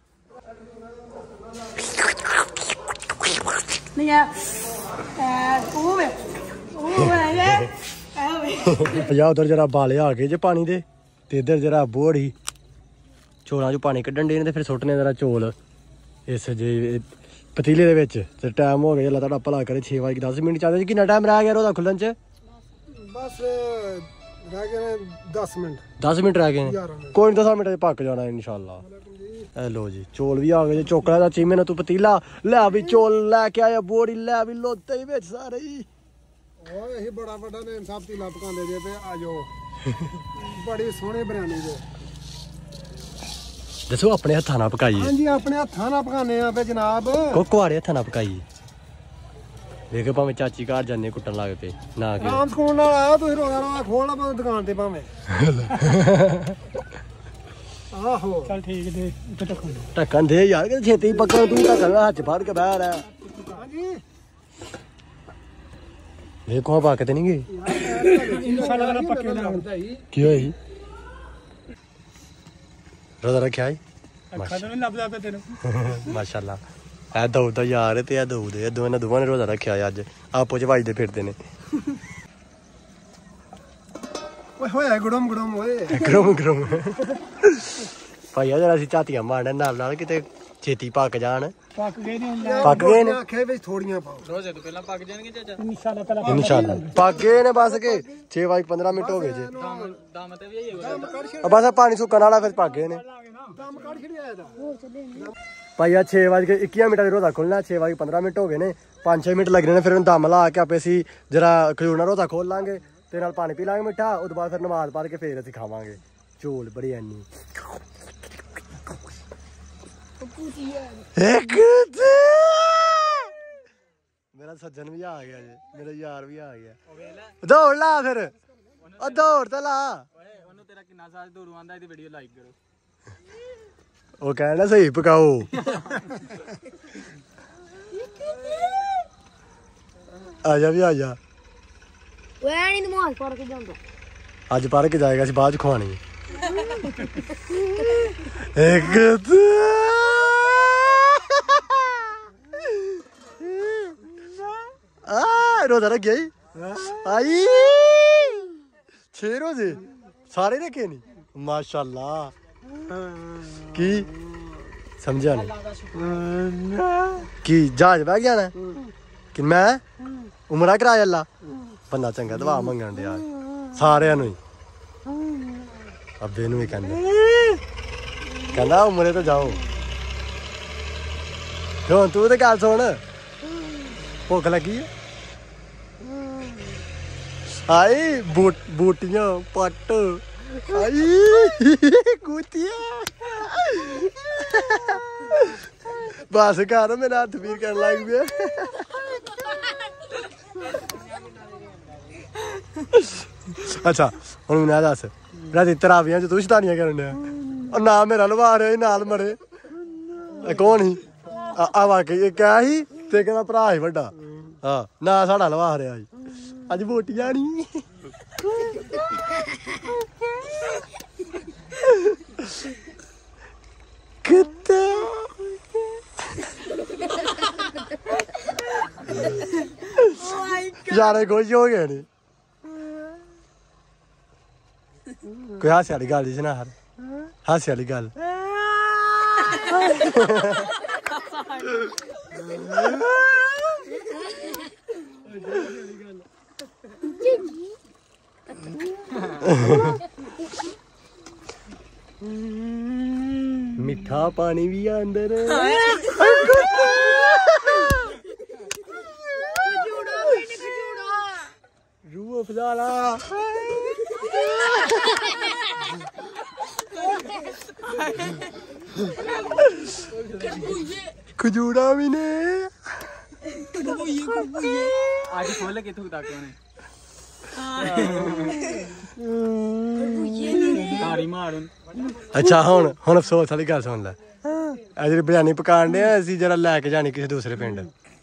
ਨਹੀਂ ਆ ਉਹ ਵੇ ਉਹ ਵੇ ਆ ਵੇ ਪੰਜਾਹ ਉਧਰ ਜਰਾ ਬਾਲੇ ਆ ਗਏ ਜੇ ਪਾਣੀ ਦੇ ਤੇ ਇੱਧਰ ਜਰਾ ਬੋੜੀ ਚੋਲਾਂ ਚੋਂ ਪਾਣੀ ਕੱਢਣ ਦੇ ਨੇ ਤੇ ਫਿਰ ਸੁੱਟਨੇ ਜਰਾ ਚੋਲ ਇਸ ਜੇ ਪਤੀਲੇ ਦੇ ਵਿੱਚ ਤੇ ਟਾਈਮ ਹੋ ਗਿਆ ਜਲਾ ਤੁਹਾਡਾ ਭਲਾ ਕਰੇ ਛੇ ਵਜੇ ਦਸ ਮਿੰਟ ਚੱਲਦੇ ਜੀ ਕਿੰਨਾ ਟਾਈਮ ਰਹਿ ਗਿਆ ਉਹਦਾ ਖੁੱਲਣ ਚ ਬਸ ਰਹਿ ਗਏ ਨੇ ਦਸ ਮਿੰਟ ਦਸ ਮਿੰਟ ਰਹਿ ਗਏ ਨੇ ਕੋਈ ਨਹੀਂ ਦਸ ਮਿੰਟ ਚ ਪੱਕ ਜਾਣਾ ਇਨਸ਼ਾਅੱਲਾ ਇਹ ਲੋ ਜੀ ਚੋਲ ਵੀ ਆ ਗਏ ਜੇ ਚੋਕਲਾ ਦਾ ਚੀਮੇ ਨਾਲ ਤੂੰ ਪਤੀਲਾ ਲੈ ਵੀ ਚੋਲ ਲੈ ਕੇ ਆਇਆ ਬੋੜੀ ਲੈ ਵੀ ਲੋਤੇ ਵਿੱਚ ਸਾਰੇ ਹੀ ਓਏ ਇਹ ਬੜਾ ਵੱਡਾ ਨੇ ਸਭ ਪਤੀਲਾ ਪਕਾਉਂਦੇ ਜੇ ਤੇ ਆ ਜਾਓ ਬੜੀ ਸੋਹਣੀ ਬਿਰਿਆਨੀ ਜੇ ਦੱਸੋ ਆਪਣੇ ਹੱਥਾਂ ਨਾਲ ਪਕਾਈਏ ਹਾਂਜੀ ਆਪਣੇ ਹੱਥਾਂ ਨਾਲ ਪਕਾਉਂਦੇ ਆ ਫੇ ਜਨਾਬ ਕੋ ਕੁਆੜੇ ਹੱਥਾਂ ਨਾਲ ਪਕਾਈਏ ਵੇਖ ਭਾਵੇਂ ਚਾਚੀ ਘਰ ਜਾਂਦੇ ਕੁੱਟਣ ਲੱਗ ਪਏ ਨਾ ਕਿ ਆਮ ਸਕੂਲ ਨਾਲ ਆਇਆ ਤੁਸੀਂ ਰੋਣਾ ਰੋਣਾ ਖੋਲ ਲਾ ਦੁਕਾਨ ਤੇ ਭਾਵੇਂ ਆਹੋ ਚੱਲ ਠੀਕ ਦੇ ਉੱਤੇ ਢੱਕਣ ਦੇ ਢੱਕਣ ਦੇ ਯਾਰ ਕਿ ਛੇਤੀ ਪੱਕਣ ਤੂੰ ਢੱਕਣ ਦਾ ਹੱਥ ਫੜ ਕੇ ਬਹਿ ਰਿਹਾ ਹਾਂਜੀ ਵੇਖੋ ਪੱਕ ਤੇ ਨਹੀਂ ਗਏ ਇਨਸ਼ਾਅੱਲਾ ਨਾ ਪੱਕੇ ਨਾ ਕੀ ਹੋਇਆ ਜੀ ਰੋਜ਼ਾ ਰੱਖਿਆ ਜੀ ਅੱਖਾਂ ਤੋਂ ਨਹੀਂ ਲੱਭਦਾ ਪਿਆ ਤੈਨੂੰ ਮਾਸ਼ਾਅੱਲਾ ਇਹ ਦੋ ਤਾਂ ਯਾਰ ਤੇ ਇਹ ਦੋ ਦੇ ਦੋਵਾਂ ਦੋਵਾਂ ਨੇ ਰੋਜ਼ਾ ਰੱਖਿਆ ਅੱਜ ਆਪੋ ਚ ਵੱਜਦੇ ਫਿਰਦੇ ਨੇ ਓਏ ਹੋਇਆ ਗੁੜਮ ਗੁੜਮ ਓਏ ਗਰਮ ਗਰਮ ਭਾਈਆ ਜਰਾ ਅਸੀਂ ਝਾਤੀਆਂ ਮਾਰਨੇ ਨਾਲ ਨਾਲ ਕਿਤੇ ਛੇਤੀ ਪੱਕ ਜਾਣ ਪੱਕ ਗਏ ਨੇ ਪੱਕ ਗਏ ਨੇ ਆਖੇ ਵਿੱਚ ਥੋੜੀਆਂ ਪਾਓ ਰੋਜ਼ੇ ਤੋਂ ਪਹਿਲਾਂ ਪੱਕ ਜਾਣਗੇ ਚਾਚਾ ਇਨਸ਼ਾਅੱਲਾ ਪਹਿਲਾਂ ਇਨਸ਼ਾਅੱਲਾ ਪੱਕ ਗਏ ਨੇ ਬਸ ਕੇ ਛੇ ਵਜੇ ਪੰਦਰਾਂ ਮਿੰਟ ਹੋ ਗਏ ਜੇ ਦਮ ਤੇ ਵੀ ਆਈ ਆ ਬਸ ਪਾਣੀ ਸੁੱਕਣ ਵਾਲਾ ਫਿਰ ਪੱਕ ਗਏ ਨੇ ਦਮ ਕੱਢ ਛੜਿਆ ਇਹਦਾ ਭਾਈਆ ਛੇ ਵਜੇ ਕੇ ਇੱਕੀ ਮਿੰਟਾਂ ਦੇ ਰੋਜ਼ਾ ਖੋਲਣਾ ਛੇ ਵਜੇ ਪੰਦਰਾਂ ਮਿੰਟ ਹੋ ਗਏ ਨੇ ਪੰਜ ਛੇ ਮਿੰਟ ਲੱਗਣੇ ਨੇ ਫਿਰ ਦਮ ਲਾ ਕੇ ਆਪੇ ਅਸੀਂ ਜਰਾ ਖਜੂਰ ਨਾਲ ਰੋਜ਼ਾ ਖੋਲ ਲਾਂਗੇ ਤੇ ਨਾਲ ਪਾਣੀ ਪੀ ਲਾਂਗੇ ਮਿੱਠਾ ਉਸ ਤੋਂ ਬਾਅਦ ਫਿਰ ਨਮਾਜ਼ ਪੜ੍ਹ ਕੇ ਫੇਰ ਅਸੀਂ ਖਾਵਾਂਗੇ ਚੋਲ ਬਰਿਆਨੀ ਇੱਕ ਮੇਰਾ ਸੱਜਣ ਵੀ ਆ ਗਿਆ ਜੀ ਮੇਰਾ ਯਾਰ ਵੀ ਆ ਗਿਆ ਦੌੜ ਲਾ ਫਿਰ ਉਹ ਦੌੜ ਤਾਂ ਲਾ ਓਏ ਉਹਨੂੰ ਤੇਰਾ ਕਿੰਨਾ ਸਾਜ ਦੂਰੋਂ ਆਂਦਾ ਇਹਦੀ ਵੀਡੀਓ ਲਾਈਕ ਕਰੋ ਉਹ ਕਹਿਣਾ ਸਹੀ ਪਕਾਓ ਆ ਜਾ ਵੀ ਆ ਜਾ ਓਏ ਨਹੀਂ ਨਮਾਜ਼ ਪੜ੍ਹ ਕੇ ਜਾਂਦਾ ਅੱਜ ਪੜ੍ਹ ਕੇ ਜਾਏਗਾ ਅਸੀਂ ਬਾਅਦ ਚ ਖਵਾਣੀ ਇੱਕ ਆ ਰੋਜ਼ਾ ਰੱਖਿਆ ਜੀ ਆਈ ਛੇ ਰੋਜ਼ੇ ਸਾਰੇ ਰੱਖੇ ਨਹੀਂ ਮਾਸ਼ਾਅੱਲਾ ਕੀ ਸਮਝਿਆ ਨਹੀਂ ਕੀ ਜਹਾਜ਼ ਬਹਿ ਗਿਆ ਨਾ ਕਿ ਮੈਂ ਉਮਰਾ ਕਰਾਇਆ ਅੱਲਾ ਬੰਦਾ ਚੰਗਾ ਦਵਾ ਮੰਗਣ ਡਿਆ ਸਾਰਿਆਂ ਨੂੰ ਹੀ ਅੱਬੇ ਨੂੰ ਵੀ ਕਹਿੰਦਾ ਕਹਿੰਦਾ ਉਮਰੇ ਤੋਂ ਜਾਓ ਹੁਣ ਤੂੰ ਤੇ ਗੱਲ ਸੁਣ ਭੁੱਖ ਲੱਗੀ ਆ ਆਈ ਬੂਟ ਬੂਟੀਆਂ ਪੱਟ ਆਈ ਕੁੱਤੀਆਂ ਬਸ ਕਰ ਮੇਰਾ ਹੱਥ ਪੀਰ ਕਰਨ ਲੱਗ ਪਿਆ ਅੱਛਾ ਹੁਣ ਮੈਨੂੰ ਦੱਸ ਰਾਤੀ ਤਰਾਵੀਆਂ ਚ ਤੂੰ ਸ਼ਤਾਨੀਆਂ ਕਰਨ ਡਿਆ ਉਹ ਨਾ ਮੇਰਾ ਲਵਾ ਰਿਹਾ ਨਾਲ ਮਰੇ ਕੌਣ ਸੀ ਆ ਵਾਕਈ ਇਹ ਕਿਹਾ ਸੀ ਤੇ ਕਹਿੰਦਾ ਭਰਾ ਸੀ ਵੱਡਾ ਹਾਂ ਨਾ ਸਾਡਾ ਲਵਾ ਰਿਹਾ ਸੀ ਅੱਜ ਬੋਟੀਆਂ ਨੀ ਕਿੱਥੇ ਯਾਰ ਕੁਝ ਹੋ ਗਿਆ ਨੀ ਕੋਈ ਹਾਸੇ ਵਾਲੀ ਗੱਲ ਜੀ ਨਾ ਹਰ ਹਾਸੇ ਵਾਲੀ ਗੱਲ ਮਿੱਠਾ ਪਾਣੀ ਵੀ ਆ ਅੰਦਰ ਰੂਹ ਅਫਜ਼ਾ ਲਾ ਖਜੂਰਾ ਵੀ ਨੇ ਅੱਜ ਖੋਲ ਕੇ ਤੂੰ ਤੱਕ ਉਹਨੇ ਤਾੜੀ ਮਾਰਨ ਅੱਛਾ ਹੁਣ ਹੁਣ ਅਫਸੋਸ ਵਾਲੀ ਗੱਲ ਸੁਣ ਲੈ ਆ ਜਿਹੜੀ ਬਿਰਿਆਨੀ ਪਕਾਣ ਦੇ ਆ ਅਸੀਂ ਜਰਾ ਲੈ ਕੇ ਜਾਣੀ ਕਿਸੇ ਦੂਸਰੇ ਪਿੰਡ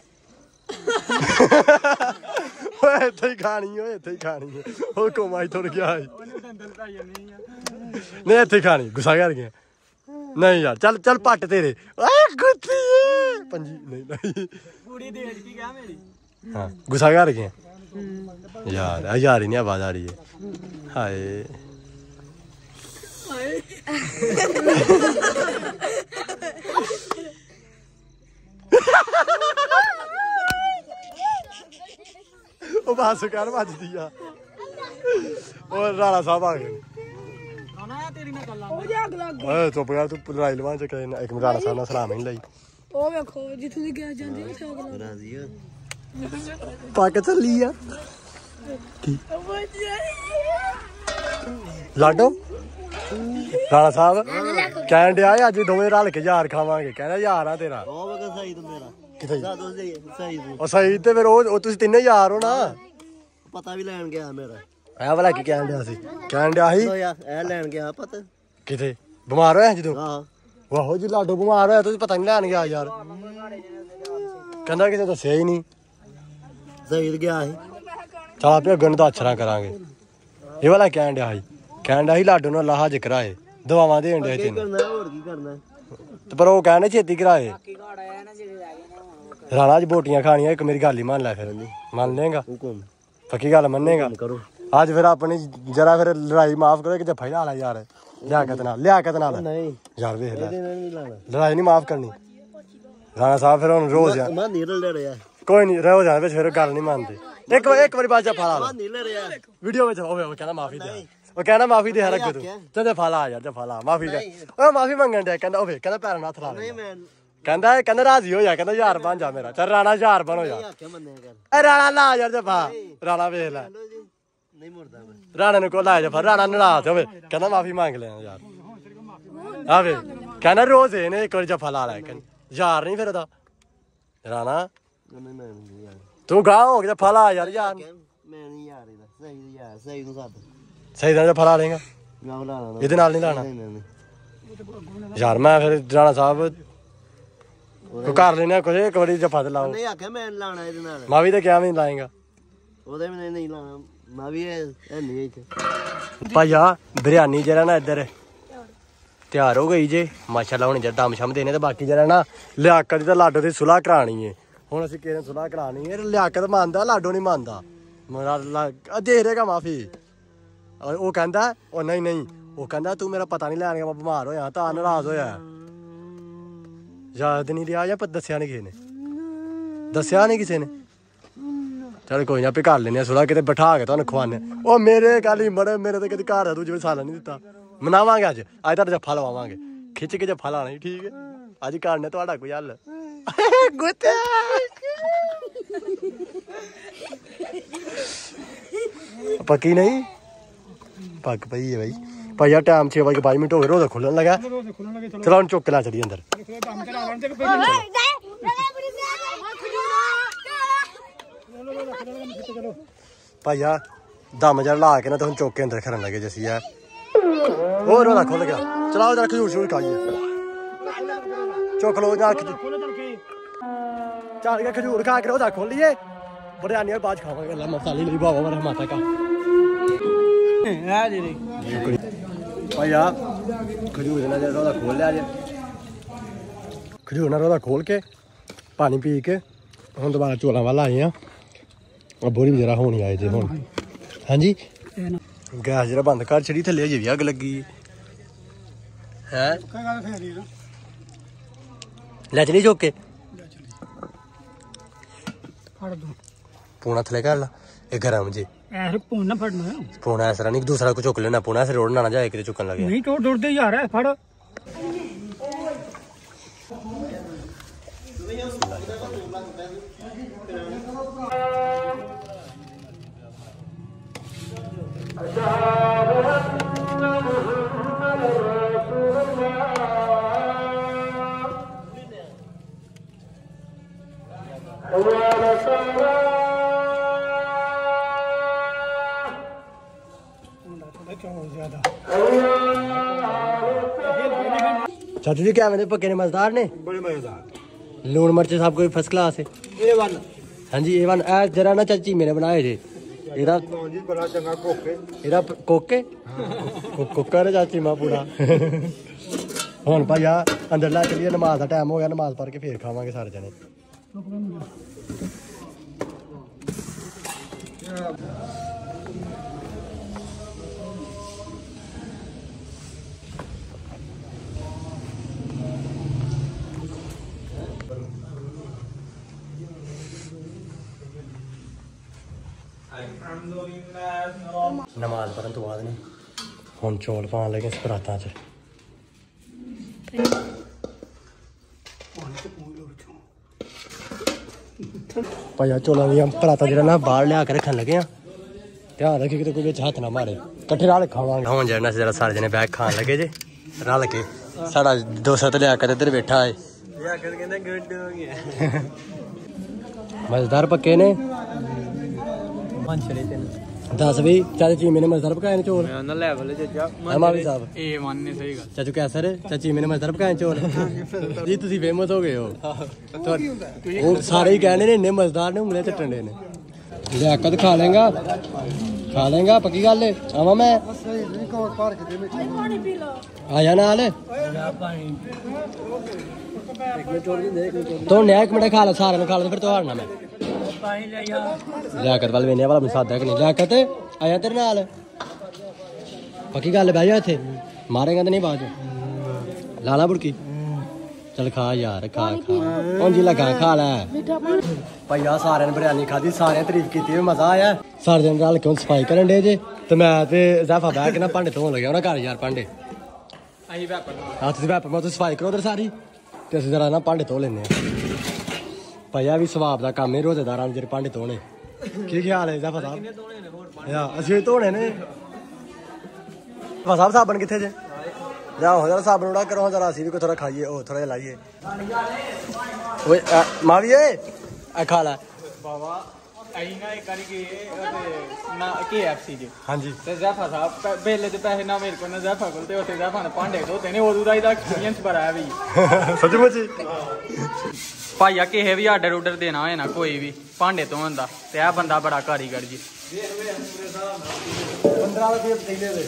ਓਏ ਇੱਥੇ ਹੀ ਖਾਣੀ ਓਏ ਇੱਥੇ ਹੀ ਖਾਣੀ ਉਹ ਕੋਮਾਈ ਤੁਰ ਗਿਆ ਨਹੀਂ ਇੱਥੇ ਖਾਣੀ ਗੁੱਸਾ ਕਰ ਗਿਆ ਨਹੀਂ ਯਾਰ ਚੱਲ ਚੱਲ ਪੱਟ ਤੇਰੇ ਓਏ ਗੁੱਤੀ ਪੰਜੀ ਨਹੀਂ ਨਹੀਂ ਕੁੜੀ ਦੇ ਕੀ ਕਿਹਾ ਮੇਰੀ ਹਾਂ ਗੁੱਸਾ ਕਰ ਗਿਆ ਯਾਰ ਆ ਯਾਰ ਹੀ ਨਹੀਂ ਆਵਾਜ਼ ਆ ਰਹੀ ਹੈ ਹਾਏ ਉਹ ਬਾਸ ਕਰ ਵੱਜਦੀ ਆ ਉਹ ਰਾਣਾ ਸਾਹਿਬ ਆ ਗਏ ਆਣਾ ਤੇਰੀ ਨਾਲ ਗੱਲਾਂ ਉਹ ਜਾ ਲੱਗ ਓਏ ਚੁੱਪ ਕਰ ਤੂੰ ਲੜਾਈ ਲਵਾਂ ਚ ਇੱਕ ਮਿੰਟ ਰਾਣਾ ਸਾਹਿਬ ਨਾਲ ਸਲਾਮ ਨਹੀਂ ਲਈ ਉਹ ਵੇਖੋ ਜਿੱਥੇ ਦੀ ਗਿਆ ਜਾਂਦੀ ਉੱਥੇ ਅਗਲਾ ਰਾਜ਼ੀ ਆ ਪੱਕ ਚੱਲੀ ਆ ਕੀ ਲਾਡੋ ਰਾਣਾ ਸਾਹਿਬ ਕਹਿਣ ਡਿਆ ਅੱਜ ਦੋਵੇਂ ਰਲ ਕੇ ਯਾਰ ਖਾਵਾਂਗੇ ਕਹਿੰਦਾ ਯਾਰ ਆ ਤੇਰਾ ਉਹ ਵਗਾ ਸਹੀ ਤੂੰ ਮੇਰਾ ਕਿੱਥੇ ਸਾਦੋਂ ਸਹੀ ਸਹੀ ਤੂੰ ਉਹ ਸਹੀ ਤੇ ਫਿਰ ਉਹ ਤੁਸੀਂ ਤਿੰਨੇ ਯਾਰ ਹੋ ਨਾ ਪਤਾ ਵੀ ਲੈਣ ਗਿਆ ਮੇਰਾ ਐ ਵਾਲਾ ਕੀ ਕਹਿਣ ਡਿਆ ਸੀ ਕਹਿਣ ਡਿਆ ਸੀ ਉਹ ਯਾਰ ਇਹ ਲੈਣ ਗਿਆ ਪਤਾ ਕਿਥੇ ਬਿਮਾਰ ਹੋਇਆ ਜਦੋਂ ਆਹ ਵਾਹੋ ਜੀ ਲਾਡੋ ਬਿਮਾਰ ਹੋਇਆ ਤੁਸੀਂ ਪਤਾ ਨਹੀਂ ਲੈਣ ਗਿਆ ਯਾਰ ਕਹਿੰਦਾ ਕਿਸੇ ਦੱਸਿਆ ਹੀ ਨਹੀਂ ਸਹੀ ਗਿਆ ਸੀ ਚਲ ਆਪੇ ਅੱਗੇ ਨੂੰ ਤਾਂ ਅਛਰਾਂ ਕਰਾਂਗੇ ਇਹ ਵਾਲਾ ਕਹਿਣ ਡਿਆ ਸੀ ਕਹਿਣ ਡਿਆ ਸੀ ਲਾਡੋ ਨੂੰ ਅੱਲਾਹ ਹਜ ਕਰਾਏ ਦਵਾਵਾਂ ਦੇਣ ਡਿਆ ਕੀ ਤੈਨੂੰ ਕਰਨਾ ਹੋਰ ਕੀ ਕਰਨਾ ਤੇ ਪਰ ਉਹ ਕਹਿੰਦੇ ਛੇਤੀ ਕਰਾਏ ਰਾਣਾ ਅੱਜ ਬੋਟੀਆਂ ਖਾਣੀਆਂ ਇੱਕ ਮੇਰੀ ਗੱਲ ਹੀ ਮੰਨ ਲੈ ਫਿਰ ਮੰਨ ਲੇਗਾ ਹੁਕਮ ਪੱਕੀ ਗੱਲ ਮੰਨੇਗਾ ਕਰੋ ਅੱਜ ਫਿਰ ਆਪਣੀ ਜਰਾ ਫਿਰ ਲੜਾਈ ਮਾਫ ਕਰੋ ਕਿ ਜੱਫਾ ਹੀ ਲਾ ਲੈ ਯਾਰ ਲਿਆਕਤ ਨਾਲ ਲਿਆਕਤ ਨਾਲ ਨਹੀਂ ਯਾਰ ਵੇਖ ਲੈ ਇਹਦੇ ਨਾਲ ਨਹੀਂ ਲਾਣਾ ਲੜਾਈ ਨਹੀਂ ਮਾਫ ਕਰਨੀ ਰਾਣਾ ਸਾਹਿਬ ਫਿਰ ਹੁਣ ਰੋਜ਼ ਆ ਮੈਂ ਨੀਲ ਲੈ ਰਿਹਾ ਕੋਈ ਨਹੀਂ ਰੋ ਜਾਣ ਵਿੱਚ ਫਿਰ ਗੱਲ ਨਹੀਂ ਮੰਨਦੇ ਇੱਕ ਵਾਰ ਇੱਕ ਵਾਰੀ ਬਾਅਦ ਜੱਫਾ ਲਾ ਮੈਂ ਲਾ ਨੀਲ ਰਿਹਾ ਵੀਡੀਓ ਵਿੱਚ ਹੋਵੇ ਉਹ ਕਹਿੰਦਾ ਮਾਫੀ ਦੇ ਉਹ ਕਹਿੰਦਾ ਮਾਫੀ ਦੇ ਹਰ ਅੱਗੇ ਤੂੰ ਤੇ ਜੱਫਾ ਲਾ ਯਾਰ ਜੱਫਾ ਲਾ ਮਾਫੀ ਦੇ ਉਹ ਮਾਫੀ ਮੰਗਣ ਡਿਆ ਕਹਿੰਦਾ ਉਹ ਵੇ ਕਹਿੰਦਾ ਪੈਰਾਂ ਨਾਲ ਹੱਥ ਲਾ ਨਹੀਂ ਲੈ ਮੈਂ ਕਹਿੰਦਾ ਕਹਿੰਦਾ ਰਾਜ਼ੀ ਹੋ ਜਾ ਕਹਿੰਦਾ ਯਾਰ ਬਣ ਜਾ ਮੇਰਾ ਚੱਲ ਰਾਣਾ ਯਾਰ ਬਣ ਹੋ ਜਾ ਆਖਿਆ ਮੰਨਿਆ ਕਰ ਐ ਰਾਣਾ ਲਾ ਯਾਰ ਜੱਫਾ ਰਾਣਾ ਵੇਖ ਲੈ ਚਲੋ ਜੀ ਨਹੀਂ ਮੁਰਦਾ ਮੈਂ ਰਾਣਾ ਨੂੰ ਕੋ ਲਾ ਜੱਫਾ ਰਾਣਾ ਨਲਾ ਤੇ ਹੋਵੇ ਕਹਿੰਦਾ ਮਾਫੀ ਮੰਗ ਲੈ ਯਾਰ ਆਵੇ ਕਹਿੰਦਾ ਰੋਜ਼ ਇਹਨੇ ਇੱਕ ਵਾਰੀ ਜੱਫਾ ਲਾ ਲੈ ਕਹਿੰਦਾ ਯਾਰ ਨਹੀਂ ਫਿਰ ਉਹਦਾ ਰਾਣਾ ਨਹੀਂ ਮੈਂ ਨਹੀਂ ਯਾਰ ਤੂੰ ਗਾਹ ਹੋ ਗਿਆ ਜੱਫਾ ਲਾ ਯਾਰ ਯਾਰ ਮੈਂ ਨਹੀਂ ਯਾਰ ਇਹਦਾ ਸਹੀ ਯਾਰ ਸਹੀ ਨੂੰ ਸਾਥ ਸਹੀ ਤਰ੍ਹਾਂ ਜੱਫਾ ਲਾ ਲੇਗਾ ਨਾ ਲਾਣਾ ਇਹਦੇ ਨਾਲ ਨਹੀਂ ਲਾਣਾ ਨਹੀਂ ਨਹੀਂ ਯਾਰ ਮੈਂ ਫਿਰ ਰਾਣਾ ਸਾਹਿਬ ਕੋ ਕਰ ਲੈਣਾ ਕੁਝ ਇੱਕ ਵਾਰੀ ਜੱਫਾ ਤੇ ਲਾਓ ਨਹੀਂ ਆਖਿਆ ਮੈਂ ਲਾਣਾ ਇਹਦੇ ਨਾਲ ਮੈਂ ਵੀ ਤਾਂ ਕਿਹਾ ਵੀ ਲਾਏਗਾ ਉਹਦੇ ਵੀ ਨਹੀਂ ਲਾਣਾ ਮੈਂ ਵੀ ਇਹ ਨਹੀਂ ਇੱਥੇ ਭਾਈਆ ਬਿਰਿਆਨੀ ਜਿਹੜਾ ਨਾ ਇੱਧਰ ਤਿਆਰ ਹੋ ਗਈ ਜੇ ਮਾਸ਼ਾਅੱਲਾ ਹੁਣ ਜਦ ਦਮ ਸ਼ਮ ਦੇਣੇ ਤੇ ਬਾਕੀ ਜਿਹੜਾ ਨਾ ਲਿਆਕਤ ਦੀ ਤਾਂ ਲਾਡੋ ਦੀ ਸੁਲਾਹ ਕਰਾਣੀ ਏ ਹੁਣ ਅਸੀਂ ਕਿਸੇ ਨੇ ਸੁਲਾਹ ਕਰਾਣੀ ਏ ਲਿਆਕਤ ਮੰਨਦਾ ਲਾਡੋ ਨਹੀਂ ਮੰਨਦਾ ਮੇਰਾ ਦੇ ਰਹੇਗਾ ਮਾਫੀ ਉਹ ਕਹਿੰਦਾ ਉਹ ਨਹੀਂ ਨਹੀਂ ਉਹ ਕਹਿੰਦਾ ਤੂੰ ਮੇਰਾ ਪਤਾ ਨਹੀਂ ਲੈਣ ਗਿਆ ਮੈਂ ਬਿਮਾਰ ਹੋਇਆ ਤਾਂ ਨਾਰਾਜ਼ ਹੋਇਆ ਯਾਦ ਨਹੀਂ ਰਿਹਾ ਜਾਂ ਦੱਸਿਆ ਨਹੀਂ ਕਿਸੇ ਨੇ ਦੱਸਿਆ ਨਹੀਂ ਕਿਸੇ ਨੇ ਚੱਲ ਕੋਈ ਨਾ ਆਪੇ ਕਰ ਲੈਨੇ ਆ ਸੁਲਾਹ ਕਿਤੇ ਬਿਠਾ ਕੇ ਤੁਹਾਨੂੰ ਖਵਾਨੇ ਉਹ ਮੇਰੇ ਗੱਲ ਹੀ ਮੜੇ ਮੇਰੇ ਤੇ ਕਦੀ ਘਰ ਆ ਤੂੰ ਜਿਵੇਂ ਸਾਲਾ ਨਹੀਂ ਦਿੱਤਾ ਮਨਾਵਾਂਗੇ ਅੱਜ ਅੱਜ ਤਾਂ ਜੱਫਾ ਲਵਾਵਾਂਗੇ ਖਿੱਚ ਕੇ ਜੱਫਾ ਲਾਣਾ ਠੀਕ ਹੈ ਅੱਜ ਕਰਨੇ ਤੁਹਾਡਾ ਕੋਈ ਹੱਲ ਗੁੱਤ ਪੱਕੀ ਨਹੀਂ ਪੱਕ ਪਈ ਹੈ ਬਾਈ ਭਾਈ ਆ ਟਾਈਮ ਛੇ ਵਜੇ ਪੰਜ ਮਿੰਟ ਹੋ ਗਏ ਰੋਜ਼ਾ ਖੁੱਲਣ ਲੱਗਾ ਚਲੋ ਹੁਣ ਚੁੱਕ ਕੇ ਲਾ ਚਲੀ ਅੰਦਰ ਭਾਈ ਆ ਦਮ ਜਰ ਲਾ ਕੇ ਨਾ ਤੇ ਹੁਣ ਚੁੱਕ ਕੇ ਅੰਦਰ ਖੜਨ ਲੱਗੇ ਜਸੀਂ ਆ ਹੋਰ ਰੋਜ਼ਾ ਖੁੱਲ ਗਿਆ ਚਲਾਓ ਜਰਾ ਖਜੂਰ ਸ਼ੂਰ ਖਾਈਏ ਚੁੱਕ ਲੋ ਜਾ ਚੱਲ ਗਿਆ ਖਜੂਰ ਖਾ ਕੇ ਰੋਜ਼ਾ ਖੋਲੀਏ ਬਿਰਿਆਨੀ ਬਾਅਦ ਖਾਵਾਂਗੇ ਅੱਲਾ ਮਸਾਲੇ ਲਈ ਬਾਵਾ ਮਰ ਮਾਤਾ ਕਾ ਆ ਜੀ ਭਾਈ ਆ ਖਜੂਰ ਨਾਲ ਰੋਜ਼ਾ ਖੋਲ ਲਿਆ ਜੇ ਖਜੂਰ ਨਾਲ ਰੋਜ਼ਾ ਖੋਲ ਕੇ ਪਾਣੀ ਪੀ ਕੇ ਹੁਣ ਦੁਬਾਰਾ ਚੋਲਾਂ ਵੱਲ ਆਏ ਆ ਬੋਰੀ ਵੀ ਜਰਾ ਹੋਣੀ ਆਏ ਜੇ ਹੁਣ ਹਾਂਜੀ ਗੈਸ ਜਰਾ ਬੰਦ ਕਰ ਛੜੀ ਥੱਲੇ ਅਜੇ ਵੀ ਅੱਗ ਲੱਗੀ ਹੈ ਲੈ ਚਲੀ ਚੁੱਕ ਕੇ ਫੜ ਦੋ ਪੂਣਾ ਥੱਲੇ ਕਰ ਲਾ ਇਹ ਗਰਮ ਜੇ ਐਸੇ ਪੂਣ ਨਾ ਫੜਨਾ ਪੂਣਾ ਇਸ ਤਰ੍ਹਾਂ ਨਹੀਂ ਦੂਸਰਾ ਕੋ ਚੁੱਕ ਲੈਣਾ ਪੂਣਾ ਫਿਰ ਰੋੜਨਾ ਨਾ ਜਾਏ ਕਿਤੇ ਚੁੱਕਣ ਲੱਗੇ ਨਹੀਂ ਤੋੜ ਤੋੜਦੇ ਯਾਰ ਐ ਫੜ चाचू जी क्या मैंने पक्के ने मजेदार ने बड़े मजेदार लून मिर्च सब कोई फर्स्ट क्लास है ए वन हाँ जी ए वन ए जरा ना चाची मैंने बनाए थे ਇਹਦਾ ਜੀ ਬੜਾ ਚੰਗਾ ਕੋਕੇ ਇਹਦਾ ਕੋਕੇ ਕੋਕਾ ਰੇ ਚਾਚੀ ਮਾਂ ਪੂਰਾ ਹੁਣ ਭਾਈ ਆ ਅੰਦਰ ਲੈ ਚਲੀਏ ਨਮਾਜ਼ ਦਾ ਟਾਈਮ ਹੋ ਗਿਆ ਨਮਾਜ਼ ਪੜ੍ਹ ਕੇ ਫੇਰ ਖਾਵਾਂਗੇ ਸਾਰੇ ਜਣੇ ਨਮਾਜ਼ ਪੜ੍ਹਨ ਤੋਂ ਬਾਅਦ ਨੇ ਹੁਣ ਚੌਲ ਪਾਉਣ ਲੱਗੇ ਸਪਰਾਤਾਂ 'ਚ ਭਾਈਆ ਚੌਲਾਂ ਦੀਆਂ ਪਰਾਤਾਂ ਜਿਹੜਾ ਨਾ ਬਾਹਰ ਲਿਆ ਕੇ ਰੱਖਣ ਲੱਗੇ ਆ ਧਿਆਨ ਰੱਖੀ ਕਿਤੇ ਕੋਈ ਵਿੱਚ ਹੱਥ ਨਾ ਮਾਰੇ ਇਕੱਠੇ ਨਾਲ ਖਾਵਾਂਗੇ ਹੁਣ ਜਿਹੜਾ ਜਿਹੜਾ ਸਾਰੇ ਜਣੇ ਬੈਗ ਖਾਣ ਲੱਗੇ ਜੇ ਰਲ ਕੇ ਸਾਡਾ ਡੋਸਾ ਤੇ ਲਿਆ ਕੇ ਇੱਧਰ ਬੈਠਾ ਹੈ ਲਿਆ ਕੇ ਕਹਿੰਦਾ ਗੁੱਡ ਹੋ ਗਿਆ ਮਜ਼ੇਦਾਰ ਪੱਕੇ ਨੇ ਪੰਛੜੇ ਤੈਨੂੰ ਦੱਸ ਵੀ ਚਾਚੀ ਚੀਮੇ ਨੇ ਮਜ਼ੇਦਾਰ ਪਕਾਏ ਨੇ ਚੌਲ ਮੈਂ ਉਹਨਾਂ ਲੈਵਲ ਤੇ ਜਾ ਮਾਵੀ ਸਾਹਿਬ ਏ वन ਨੇ ਸਹੀ ਗੱਲ ਚਾਚੂ ਕਿਆ ਸਰ ਚਾਚੀ ਮੈਨੇ ਮਜ਼ੇਦਾਰ ਪਕਾਏ ਚੌਲ ਜੀ ਤੁਸੀਂ ਫੇਮਸ ਹੋ ਗਏ ਹੋ ਉਹ ਸਾਰੇ ਹੀ ਕਹਿੰਦੇ ਨੇ ਇੰਨੇ ਮਜ਼ੇਦਾਰ ਨੇ ਉਂਗਲੇ ਚੱਟਣ ਦੇ ਨੇ ਲਿਆ ਕਦ ਖਾ ਲੇਗਾ ਖਾ ਲੇਗਾ ਪੱਕੀ ਗੱਲ ਹੈ ਆਵਾਂ ਮੈਂ ਆ ਜਾ ਨਾਲ तो न्याय मिनट खा लो सारे ने खा लो फिर तो हारना मैं लियाकत वाल वेने वाला मुसादा कि नहीं लियाकत आया तेरे नाल पक्की गल बह जा इत्थे मारेगा तो नहीं बाद लाला बुड़की चल खा यार खा खा हुन जी लगा खा लै भाई आ सारे ने बिरयानी खाधी सारे तारीफ की मजा आया सारे दिन रल के सफाई करन डे जे ते मैं ते ज़ैफा बह के ना भांडे धोन लग्या ना घर यार भांडे ਅਸੀਂ ਵੈਪਰ हाँ तुसीं वैपर में सफाई करो उधर सारी ਤੇ ਅਸੀਂ ਜਰਾ ਨਾ ਭਾਂਡੇ ਧੋ ਲੈਨੇ ਆ ਭਾਈਆ ਵੀ ਸਵਾਬ ਦਾ ਕੰਮ ਹੈ ਰੋਜ਼ੇਦਾਰਾਂ ਨੂੰ ਜਿਹੜੇ ਭਾਂਡੇ ਧੋਣੇ ਕੀ ਖਿਆਲ ਹੈ ਜ਼ਾਫਾ ਸਾਹਿਬ ਯਾ ਅਸੀਂ ਧੋਣੇ ਨੇ ਜ਼ਾਫਾ ਸਾਹਿਬ ਸਾਬਣ ਕਿੱਥੇ ਜੇ ਜਾਓ ਜਰਾ ਸਾਬਣ ਉਡਾ ਕਰੋ ਜਰਾ ਅਸੀਂ ਵੀ ਕੋਈ ਥੋੜਾ ਖਾਈਏ ਉਹ ਥੋੜਾ ਜਿਹਾ ਲਾਈਏ ਓਏ ਮਾਵੀ ਏ ਆ ਖਾ ਲੈ ਬਾਬਾ ਅਸੀਂ ਨਾ ਇੱਕ ਵਾਰੀ ਗਏ ਨਾ ਕੇ ਐਫ ਸੀ ਜੀ ਹਾਂਜੀ ਤੇ ਜ਼ਾਫਾ ਸਾਹਿਬ ਬੇਲੇ ਦੇ ਪੈਸੇ ਨਾ ਮੇਰੇ ਕੋਲ ਨਾ ਜ਼ਾਫਾ ਕੋਲ ਤੇ ਉੱਥੇ ਜ਼ਾਫਾ ਨੇ ਭਾਂਡੇ ਧੋਤੇ ਨੇ ਉਦੋਂ ਦਾ ਇਹਦਾ ਐਕਸਪੀਰੀਅੰਸ ਬੜਾ ਵੀ ਸੱਚਮੁੱਚ ਭਾਈਆ ਕਿਸੇ ਵੀ ਆਰਡਰ ਆਰਡਰ ਦੇਣਾ ਹੋਏ ਨਾ ਕੋਈ ਵੀ ਭਾਂਡੇ ਧੋਣ ਦਾ ਤੇ ਇਹ ਬੰਦਾ ਬੜਾ ਕਾਰੀਗਰ ਜੀ ਪੰਦਰਾਂ ਰੁਪਏ ਪਤੀਲੇ ਦੇ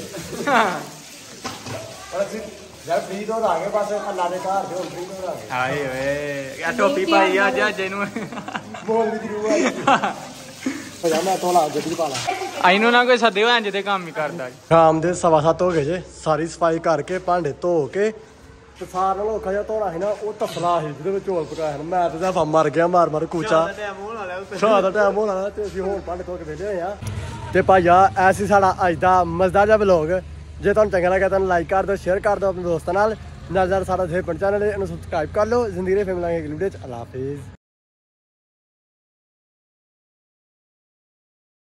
ਪਰ ਅਸੀਂ ਯਾਰ ਫ੍ਰੀ ਤੋਂ ਆ ਗਏ ਬਸ ਅੱਲਾ ਦੇ ਘਰ ਦੇ ਹੁਣ ਫ੍ਰੀ ਤੋਂ ਆ ਗਏ ਹਾਏ ਓਏ ਆ ਟੋਪੀ ਪਾਈ ਅੱਜ ਅੱਜ ਇਹਨੂੰ ਬੋਲ ਵੀ ਜ਼ਰੂਰ ਆ ਭਜਾ ਮੈਂ ਤੋਲਾ ਜੱਦੀ ਪਾ ਲਾ ਆਈਨੂੰ ਨਾ ਕੋਈ ਸੱਦੇ ਹੋਏ ਜਿਹਦੇ ਕੰਮ ਹੀ ਕਰਦਾ ਸ਼ਾਮ ਦੇ ਸਵਾ ਸੱਤ ਹੋ ਗਏ ਜੇ ਸਾਰੀ ਸਫਾਈ ਕਰਕੇ ਭਾਂਡੇ ਧੋ ਕੇ ਤੇ ਸਾਰ ਨਾਲ ਔਖਾ ਜਿਹਾ ਧੋਣਾ ਸੀ ਨਾ ਉਹ ਤਫਲਾ ਸੀ ਜਿਹਦੇ ਵਿੱਚ ਚੌਲ ਪਕਾਏ ਹਨ ਮੈਂ ਤੇ ਜ਼ਾਫਾ ਮਰ ਗਿਆ ਮਾਰ ਮਾਰ ਕੂਚਾ ਸ਼ਾਹ ਦਾ ਟਾਈਮ ਹੋਣਾ ਤੇ ਅਸੀਂ ਹੁਣ ਭਾਂਡੇ ਧੋ ਕੇ ਵਿਹਲੇ ਹੋਏ ਆ ਤੇ ਭਾਈਆ ਐਸੀ ਸਾਡਾ ਅੱਜ ਦਾ ਮਜ਼ੇਦਾਰ ਜਿਹਾ ਵਲੋਗ ਜੇ ਤੁਹਾਨੂੰ ਚੰਗਾ ਲੱਗਾ ਤਾਂ ਲਾਈਕ ਕਰ ਦਿਓ, ਸ਼ੇਅਰ ਕਰ ਦਿਓ ਆਪਣੇ ਦੋਸਤਾਂ ਨਾਲ ਨਾਲ ਨਾਲ ਸਾਡਾ ਥੇ ਪੰਚਾਨਲ ਇਹਨੂੰ ਸਬਸਕ੍ਰਾਈਬ ਕਰ ਲਓ। ਜ਼ਿੰਦਗੀ ਦੇ ਫੈਮਿਲੀ ਵੀਡੀਓ ਚ। ਅੱਲਾ ਹਾਫਿਜ਼।